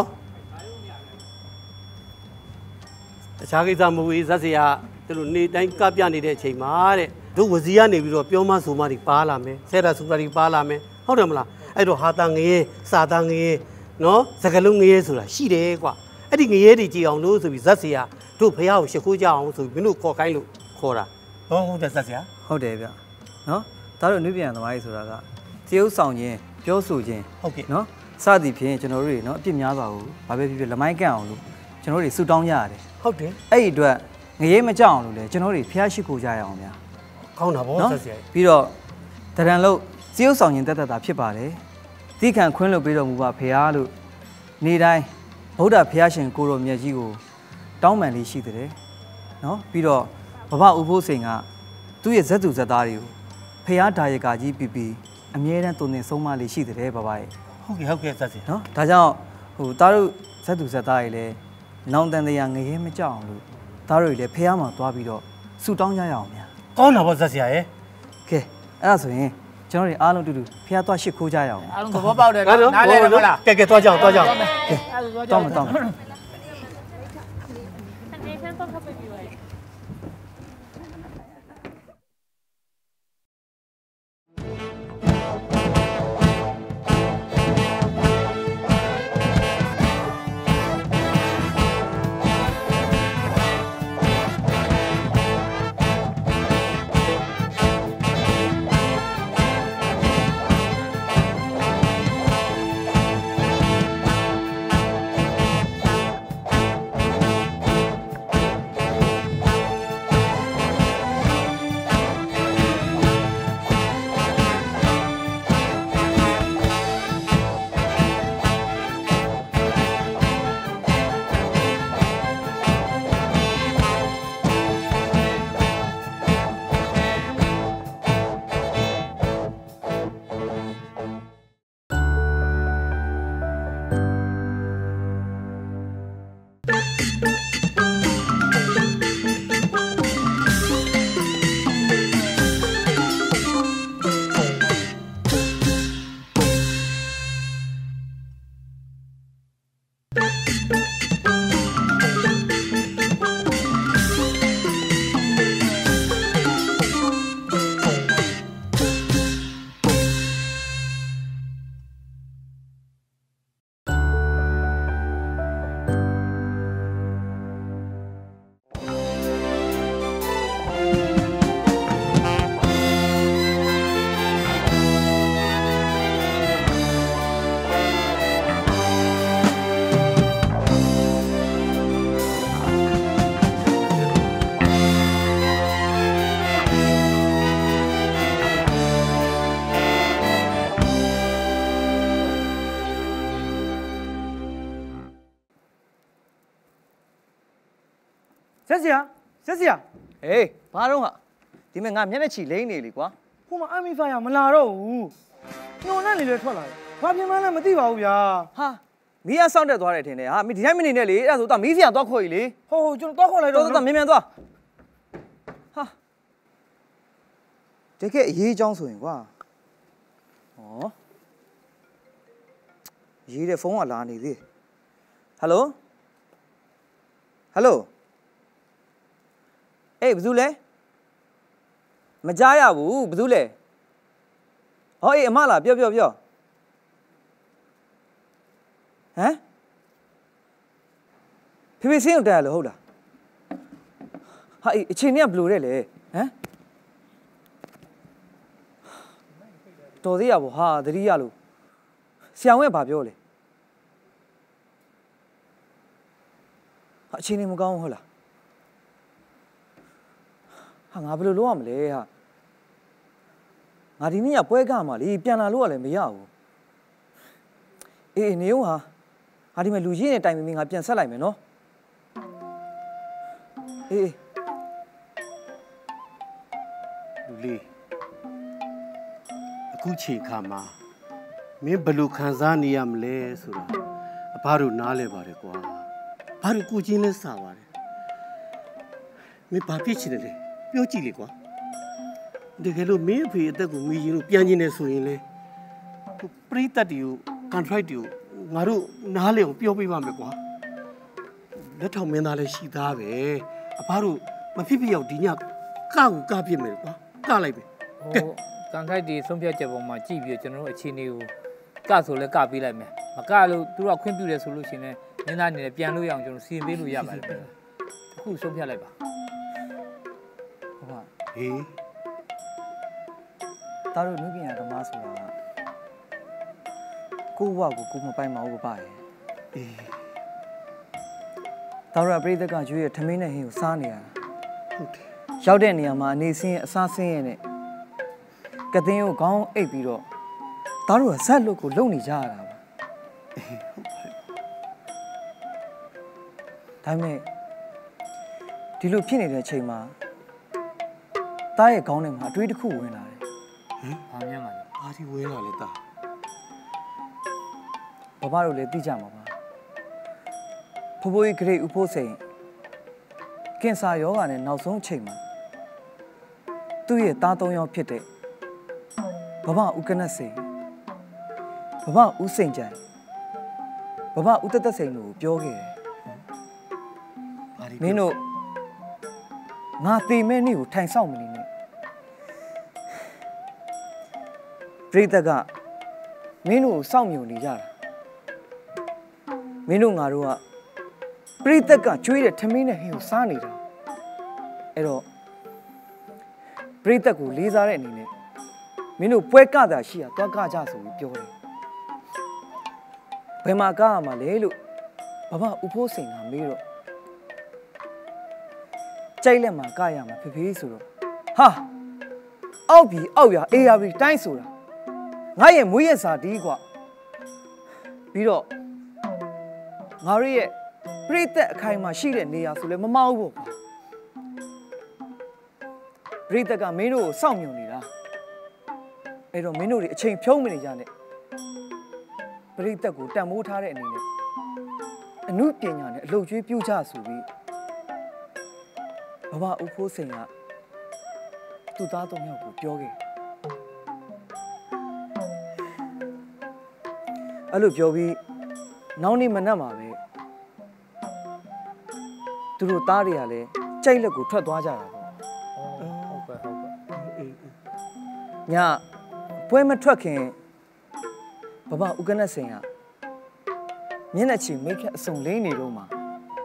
တခြားကိစ္စမဟုတ်ဘူးဇက်ဆရာတို့လိုနေတိုင်းကပြနေတဲ့အချိန်မှာတဲ့တို့ဝစီကနေပြီးတော့ပြောမဆိုမတွေပါလာမယ်ဆဲတာဆိုတာတွေပါလာမယ်ဟုတ်တယ်မလားအဲ့တော့ဟာတာငရဲစာတာငရဲနော်စကလုံးငရဲဆိုတာရှိတယ်ကွာအဲ့ဒီငရဲတွေကြည်အောင်လို့ဆိုပြီးဇက်ဆရာတို့ဖះကိုရှ िख ိုးကြအောင်ဆိုပြီးမင်းတို့ခေါ်ခိုင်းလို့ခေါ်တာဟုတ်တယ်ဇက်ဆရာဟုတ်တယ်ဗျနော်ဒါတို့နုပြန်သမားကြီးဆိုတာကတရုပ်ဆောင်ခြင်းပြောဆိုခြင်းဟုတ်ကဲ့နော်စသည်ဖြင့်ကျွန်တော်တို့တွေနော်အပြစ်များစွာကိုဘာပဲဖြစ်ဖြစ်လမိုင်းကန့်အောင်လို့ကျွန်တော်တို့ဆူတောင်းကြရတယ်ဟုတ်တယ်အဲ့ဒီအတွက်ငရေမကြောက်အောင်လို့လေကျွန်တော်တို့ဖျားရှိခိုးကြရအောင်ဗျာကောင်းတာဗောဆက်ဆရာပြီးတော့တရံလို့တရုပ်ဆောင်ခြင်းတက်တာဖြစ်ပါတယ်တိခံခွင်းလို့ပြီးတော်မူပါဖျားလို့နေ့တိုင်းဗုဒ္ဓဖျားရှင်ကိုရောမြတ်ကြီးကိုတောင်းပန်လေးရှိတဲ့နော်ပြီးတော့ဘဘဥဖို့စိန်ကသူ့ရဲ့ဇက်သူဇက်သားတွေကိုဖျားဒါယကာကြီးပြီးပြီးအမြဲတမ်းတုံသင်ဆုံးမလေးရှိတဲ့ဘဘရဲ့ဟုတ်ကဲ့ဆက်ဆရာနော်ဒါကြောင့်သားတို့ဇက်သူဇက်သားတွေလည်းနောင်တန်တရားငရဲမကြောက်အောင်လို့သားတို့တွေလည်းဖះမှာသွားပြီးတော့ဆူတောင်းကြရအောင်ဗျာကောင်းတာဗောဆက်ဆရာရဲ့ကဲအဲ့ဒါဆိုရင်ကျွန်တော်တွေအားလုံးတူတူဖះသွားရှစ်ခိုးကြရအောင်အားလုံးသဘောပေါက်တယ်နော်နားလဲဟုတ်လားကဲသွားကြအောင်သွားကြအောင်ကဲတောင်းမတောင်းဆက်ဆရာဟေးဘာတော့ဟာဒီမဲ့ငါမျက်နှာချီလိမ့်နေလေကွာဟိုမှာအမီဖိုင်ရမလာတော့ဘူးညွန်နဲ့လေထွက်လာတယ်ဘာပြင်မှန်းလဲမသိပါဘူးဗျာဟာမီးရစောင့်တက်သွားတယ်ထင်တယ်ဟာမင်းဒီတိုင်းမနေနဲ့လေအဲ့ဒါဆိုတော့မီးစရာသွားခေါ်ကြီးလေဟုတ်ကျွန်တော်တော့ခေါ်လိုက်တော့တော့မြန်သွားဟာတကယ်အရေးအကြောင်းဆိုရင်ကွာဟောရေးတဲ့ဖုန်းကလာနေသေးဟယ်လိုအေးဘယ်သူလဲမကြားရဘူးဘယ်သူလဲဟောအေးအမလားပြောဟမ်ဖေစင်းကိုတက်ရလို့ဟုတ်လားဟာအေးအချိန်ကဘယ်လိုလဲလေဟမ်တော်သေးရပါဟာသတိရလို့ဆရာဝန်ကဘာပြောလဲဟာအချိန်နေမကောင်းဟုတ်လားဟာငါဘယ်လိုလုပ်ရမလဲဟာငါဒီနေ့ကပွဲကမှာလေပြန်လာလို့ကလည်းမရဘူးအေးနေဦးဟာငါဒီမှာလူကြီးနဲ့တိုင်မင်းငါပြန်ဆက်လိုက်မယ်နော်အေးလူလေးအခုချိန်ခါမှာမင်းဘယ်လိုခံစားနေရမလဲဆိုတာအဘတို့နားလဲပါတယ်ကွာဘာလို့ကိုချင်းလဲစာပါတယ်မင်းဘာဖြစ်ချင်တယ်လဲပြောကြည့်လေကွာတကယ်လို့မင်းအဖေအသက်ကိုမီးရင်လို့ပြန်ကျင်နေဆိုရင်လေပရိသတ်တွေကို contract တွေကိုငါတို့နားလဲအောင်ပြောပေးပါမယ်ကွာလက်ထောက်မင်းသားလည်းရှိသားပဲအဘတို့မဖြစ်ဖြစ်ရောက်ဒီညကောက်ကပြစ်မယ်ကွာကလိုက်မယ်ကဲကန်ထိုက်ဒီဆုံးဖြတ်ချက်ပေါ်မှာကြည့်ပြီးကျွန်တော်တို့အခြေအနေကိုကဆိုလဲကပေးလိုက်မယ်မကလို့သူတို့ကခွင့်ပြုတယ်ဆိုလို့ရှိရင်လည်းမင်းသားအနေနဲ့ပြန်လို့ရအောင်ကျွန်တော်စီရင်ပေးလို့ရပါတယ်အခုဆုံးဖြတ်လိုက်ပါဟုတ်ပါဟေးသားတို့နုပညာသမားဆိုတာကိုယ့်ဘဝကိုကိုယ်မပိုင်မဟုတ်ပါရဲ့သားတို့ကပြည်သက်ကကျွေးရထမင်းနဲ့ဟင်းကိုစားနေရတာဟုတ်တယ်ရောက်တဲ့နေရာမှာအနေဆင်းအစားဆင်းရနဲ့ကသင်းကိုခေါင်းအိပ်ပြီးတော့သားတို့ကဇက်လွတ်ကိုလုံနေကြရတာပါဒါပေမဲ့ဒီလိုဖြစ်နေတဲ့အချိန်မှာသားရဲ့ခေါင်းထဲမှာအတွေးတစ်ခုဝင်လာတယ်ဘာမှမလဲဘာဒီဝင်လာလဲသားဘဘတို့လည်းသိကြမှာပါဖိုးဖိုးကြီးဂရိတ်ဥဖို့စိန်ကင်ဆာယောဂါနဲ့နောက်ဆုံးအချိန်မှာသူ့ရဲ့သား၃ယောက်ဖြစ်တဲ့ဘဘဦးကနတ်စိန်ဘဘဦးစိန်ကြိုင်ဘဘဦးတသက်စိန်တို့ပြောခဲ့တယ်မင်းတို့ငါတေမဲ့နေ့ကိုထိုင်ဆောင်မနေနဲ့ပြိတ္တကမင်းတို့စောင့်မြုံနေကြတာမင်းတို့ငါတို့ကပြိတ္တကကျွေးတဲ့ထမင်းနဲ့ဟင်းကိုစားနေတာအဲ့တော့ပြိတ္တကိုလေးစားတဲ့အနေနဲ့မင်းတို့ပွဲကတာရှိရသွားကကြဆိုပြီးပြောတယ်ဘယ်မှာကရမှာလဲလို့ဘဘဦးဖိုးစိန်ကမေးတော့ကြိုက်လက်မှာကရမှာဖေဖေဆိုတော့ဟာအောက်ပြီးအောက်ရအေးရပြီးတိုင်းဆိုတာငါရဲ့မွေးရစာတီးကွာပြီးတော့ငါရဲ့ပြိတ္တအခိုင်မှာရှိတဲ့နေရာဆိုလဲမမဟုတ်ဘူးကွာပြိတ္တကမင်းတို့ကိုစောင့်မြုံနေတာအဲ့တော့မင်းတို့တွေအချိန်ဖြုံးမနေကြနဲ့ပြိတ္တကိုတန်မိုးထားတဲ့အနေနဲ့အနုပညာနဲ့အလုပ်ကျွေးပြုကြဆိုပြီးဘဘဦးဖိုးစိန်ကသူ့သား၃ယောက်ကိုပြောခဲ့အဲ့လိုပြောပြီးနောက်နေ့မနက်မှာပဲသူတို့သားတွေကလည်းကြိုက်လက်ကိုထွက်သွားကြတာပေါ့ဟုတ်ကဲ့ညပွဲမထွက်ခင်ဘဘဦးကနတ်စိန်ကမျက်နှာချီမိတ်ခက်အစုံလိမ့်နေတော့မှာ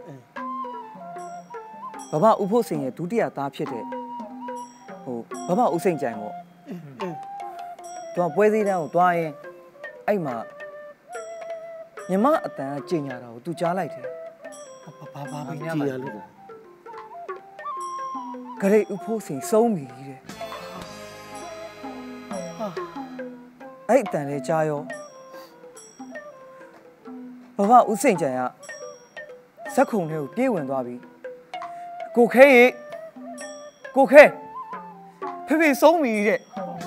ဘဘဦးဖို့စိန်ရဲ့ဒုတိယသားဖြစ်တဲ့ဘဘဦးစိန်ကြိုင်ပေါ့သူကပွဲစည်းတန်းကိုသွားရင်အဲ့မှာမြမအတန်ကကြင်ညာတာကိုသူကြားလိုက်တယ်ဘာပဲကြည်ရလို့ဂရိတ်ဦးဖို့စိန်စုံးပြီတဲ့အဲ့အတန်လေးကြားရောဘဘဦးစိန်ကြိုင်ကဇက်ခုံထဲကိုပြေးဝင်သွားပြီကိုခဲရေကိုခဲဖေဖေဆုံးပြီတဲ့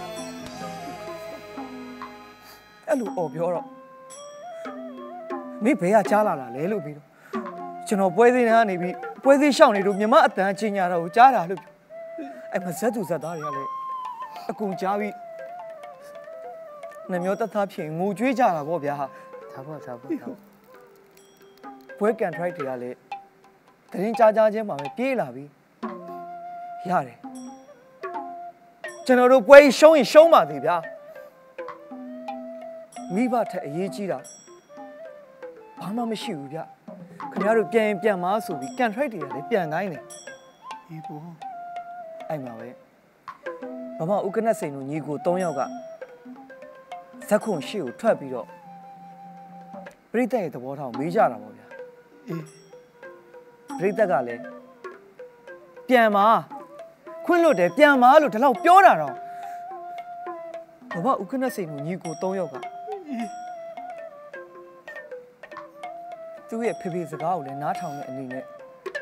အဲ့လိုအော်ပြောတော့မင်းဘယ်ကကြားလာတာလဲလို့ပြီးတော့ကျွန်တော်ပွဲသေးနေပြီးပွဲသေးရှောင်းနေတော့မြမအတန်ချင်းညာတော့ကြားတာလို့အဲ့မဇက်သူဇက်သားတွေကလည်းအကုန်ကြားပြီးနှမျောတသားဖြစ်ငိုကြွေးကြတာပေါ့ဗျာဒါပေါ့ပွဲကန်ထရိုက်တွေကလည်းတရင်ကြားချင်းမှာပဲပြေးလာပြီရတယ်ကျွန်တော်တို့ပွဲရှုံးရင်ရှုံးပါသေးဗျာမိဘထက်အရေးကြီးတာဘာမှမရှိဘူးဗျခင်ဗျားတို့ပြန်မဆိုပြီးကန်ထရိုက်တွေကလည်းပြန်တိုင်းတယ်အေးပေါ့အဲ့မှာပဲဘမဦးကနတ်စိန်တို့ညီကို၃ယောက်ကဇက်ခုံရှေ့ကိုထွက်ပြီးတော့ပြိတ္တရဲ့သဘောထားကိုမေးကြတာပေါ့ဗျာအေးပြိတ္တကလည်းပြန်มาခွင့်လွတ်တယ်ပြန်มาလို့ဒီလောက်ပြောတာတော့ဘဘဦးကနတ်စိန်တို့ညီကို၃ယောက်ကသူ့ရဲ့ဖေဖေစကားကိုလည်းနားထောင်တဲ့အနေနဲ့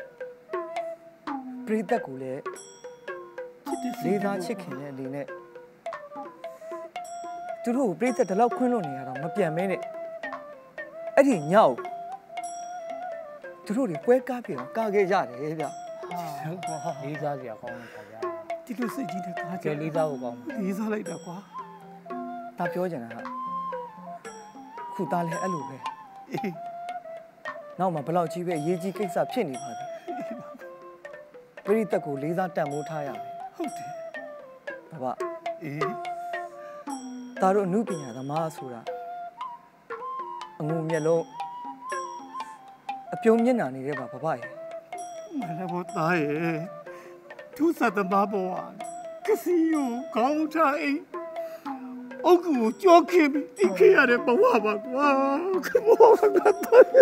ပြိတ္တကိုလည်းလေးသားချစ်ခင်တဲ့အနေနဲ့သူတို့ကိုပြိတ္တဒီလောက်ခွင့်လွတ်နေရတော့မပြန်မဲနဲ့အဲ့ဒီညောက်သူတို့တွေပွဲကားပြေတော့ကားခဲ့ကြတယ်ဗျလေးစားစရာကောင်းတယ်ခင်ဗျာဒီလိုစိတ်ကြီးနဲ့ကားကြလေးစားဖို့ကောင်းလေးစားလိုက်တာကွာဒါပြောကြတာဟာခုသားလဲအဲ့လိုပဲနောက်မှဘလောက်ကြီးပဲရေးကြီးကိစ္စဖြစ်နေပါသေးပြိတ္တကိုလေးစားတန်ဖိုးထားရမယ်ဟုတ်တယ်ဘဘသားတို့အမှုပညာသမားဆိုတာအငုံမျက်လုံးအပြုံးမျက်နှာနေတဲ့ပါဘဘရဲ့မလည်းဘောသားရဲ့သူစသမားဘောကစီယိုကောင်းချအိအုတ်ကူကိုကြောခင်ပြီးအိတ်ခဲ့ရတဲ့ဘဝပါကွာခမောကတာ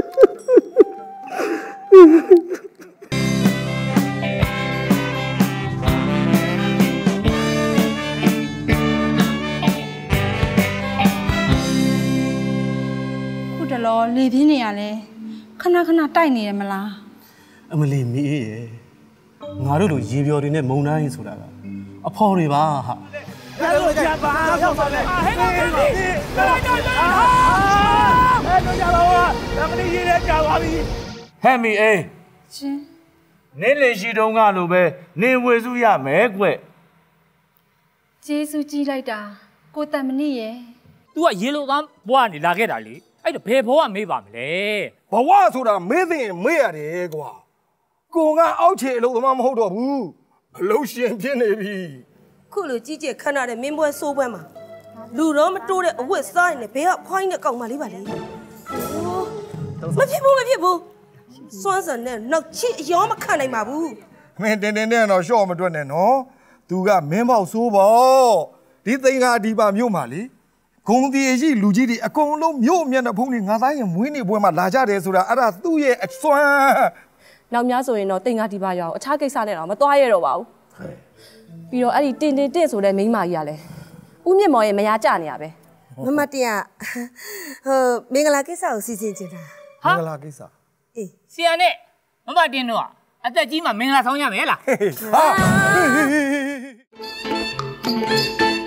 ခုတလောလေပြင်းနေရလဲခဏခဏတိုက်နေရမလားအမလီမီးရဲ့ငါတို့လိုရေပြော်တွေနဲ့မုံတိုင်းဆိုတာကအဖော်တွေပါဟာတို့ကြပါဆောက်ပါလေဟဲ့တို့ကြပါဒါမင်းရေးရကြပါပြီဟဲ့မီအေးရှင်နင်းလေရှိတုံးကလိုပဲနေဝေစုရမယ်ကွကျေးဇူးကြီးလိုက်တာကိုတန်မဏိရဲ့ तू ကရေလိုသားဘွားနေလာခဲ့တာလေအဲ့တော့ဘယ်ဘဝမေးပါမလဲဘဝဆိုတာမေးသိရင်မေးရတယ်ကွာကိုကအောက်ခြေအလုပ်သမားမဟုတ်တော့ဘူးအလုပ်ရှင်ဖြစ်နေပြီခုလိုကြီးကျယ်ခမ်းနားတဲ့မင်းပွဲစိုးပွဲမှာလူတော့မတိုးတဲ့အဝတ်စားရင်လည်းဘယ်ကခွိုင်းနဲ့ကောက်မှလေးပါလေမဖြစ်ဘူးစွမ်းစံနဲ့နောက်ချစ်အယောမခံနိုင်ပါဘူးမင်းတင်းတင်းနဲ့တော့ရှော့မတွက်နဲ့နော်သူကမင်းပေါက်စိုးပေါ့ဒီသိန်းကအဒီပါမြို့မှာလေဂုံတီရှိလူကြီးတွေအကုန်လုံးမြို့မျက်နှာဖုံးတွေငါသားရင်မွေးနေပွဲမှာလာကြတယ်ဆိုတာအဲ့ဒါသူ့ရဲ့အစွမ်းနောက်များဆိုရင်တော့တင်ကားဒီပါရအောင်အခြားကိစ္စနဲ့တော့မသွားရတော့ပါဘူးပြီးတော့အဲ့ဒီတင်ဆိုတဲ့မိန်းမကြီးကလည်းဦးမြင့်မော်ရဲ့မယားကြနေရပဲမမတင်ကမင်္ဂလာကိစ္စကိုစီစဉ်ချင်တာမင်္ဂလာကိစ္စအေးဆရာနဲ့မမတင်တော့အသက်ကြီးမှမင်္ဂလာဆောင်ရမယ်လားဟာ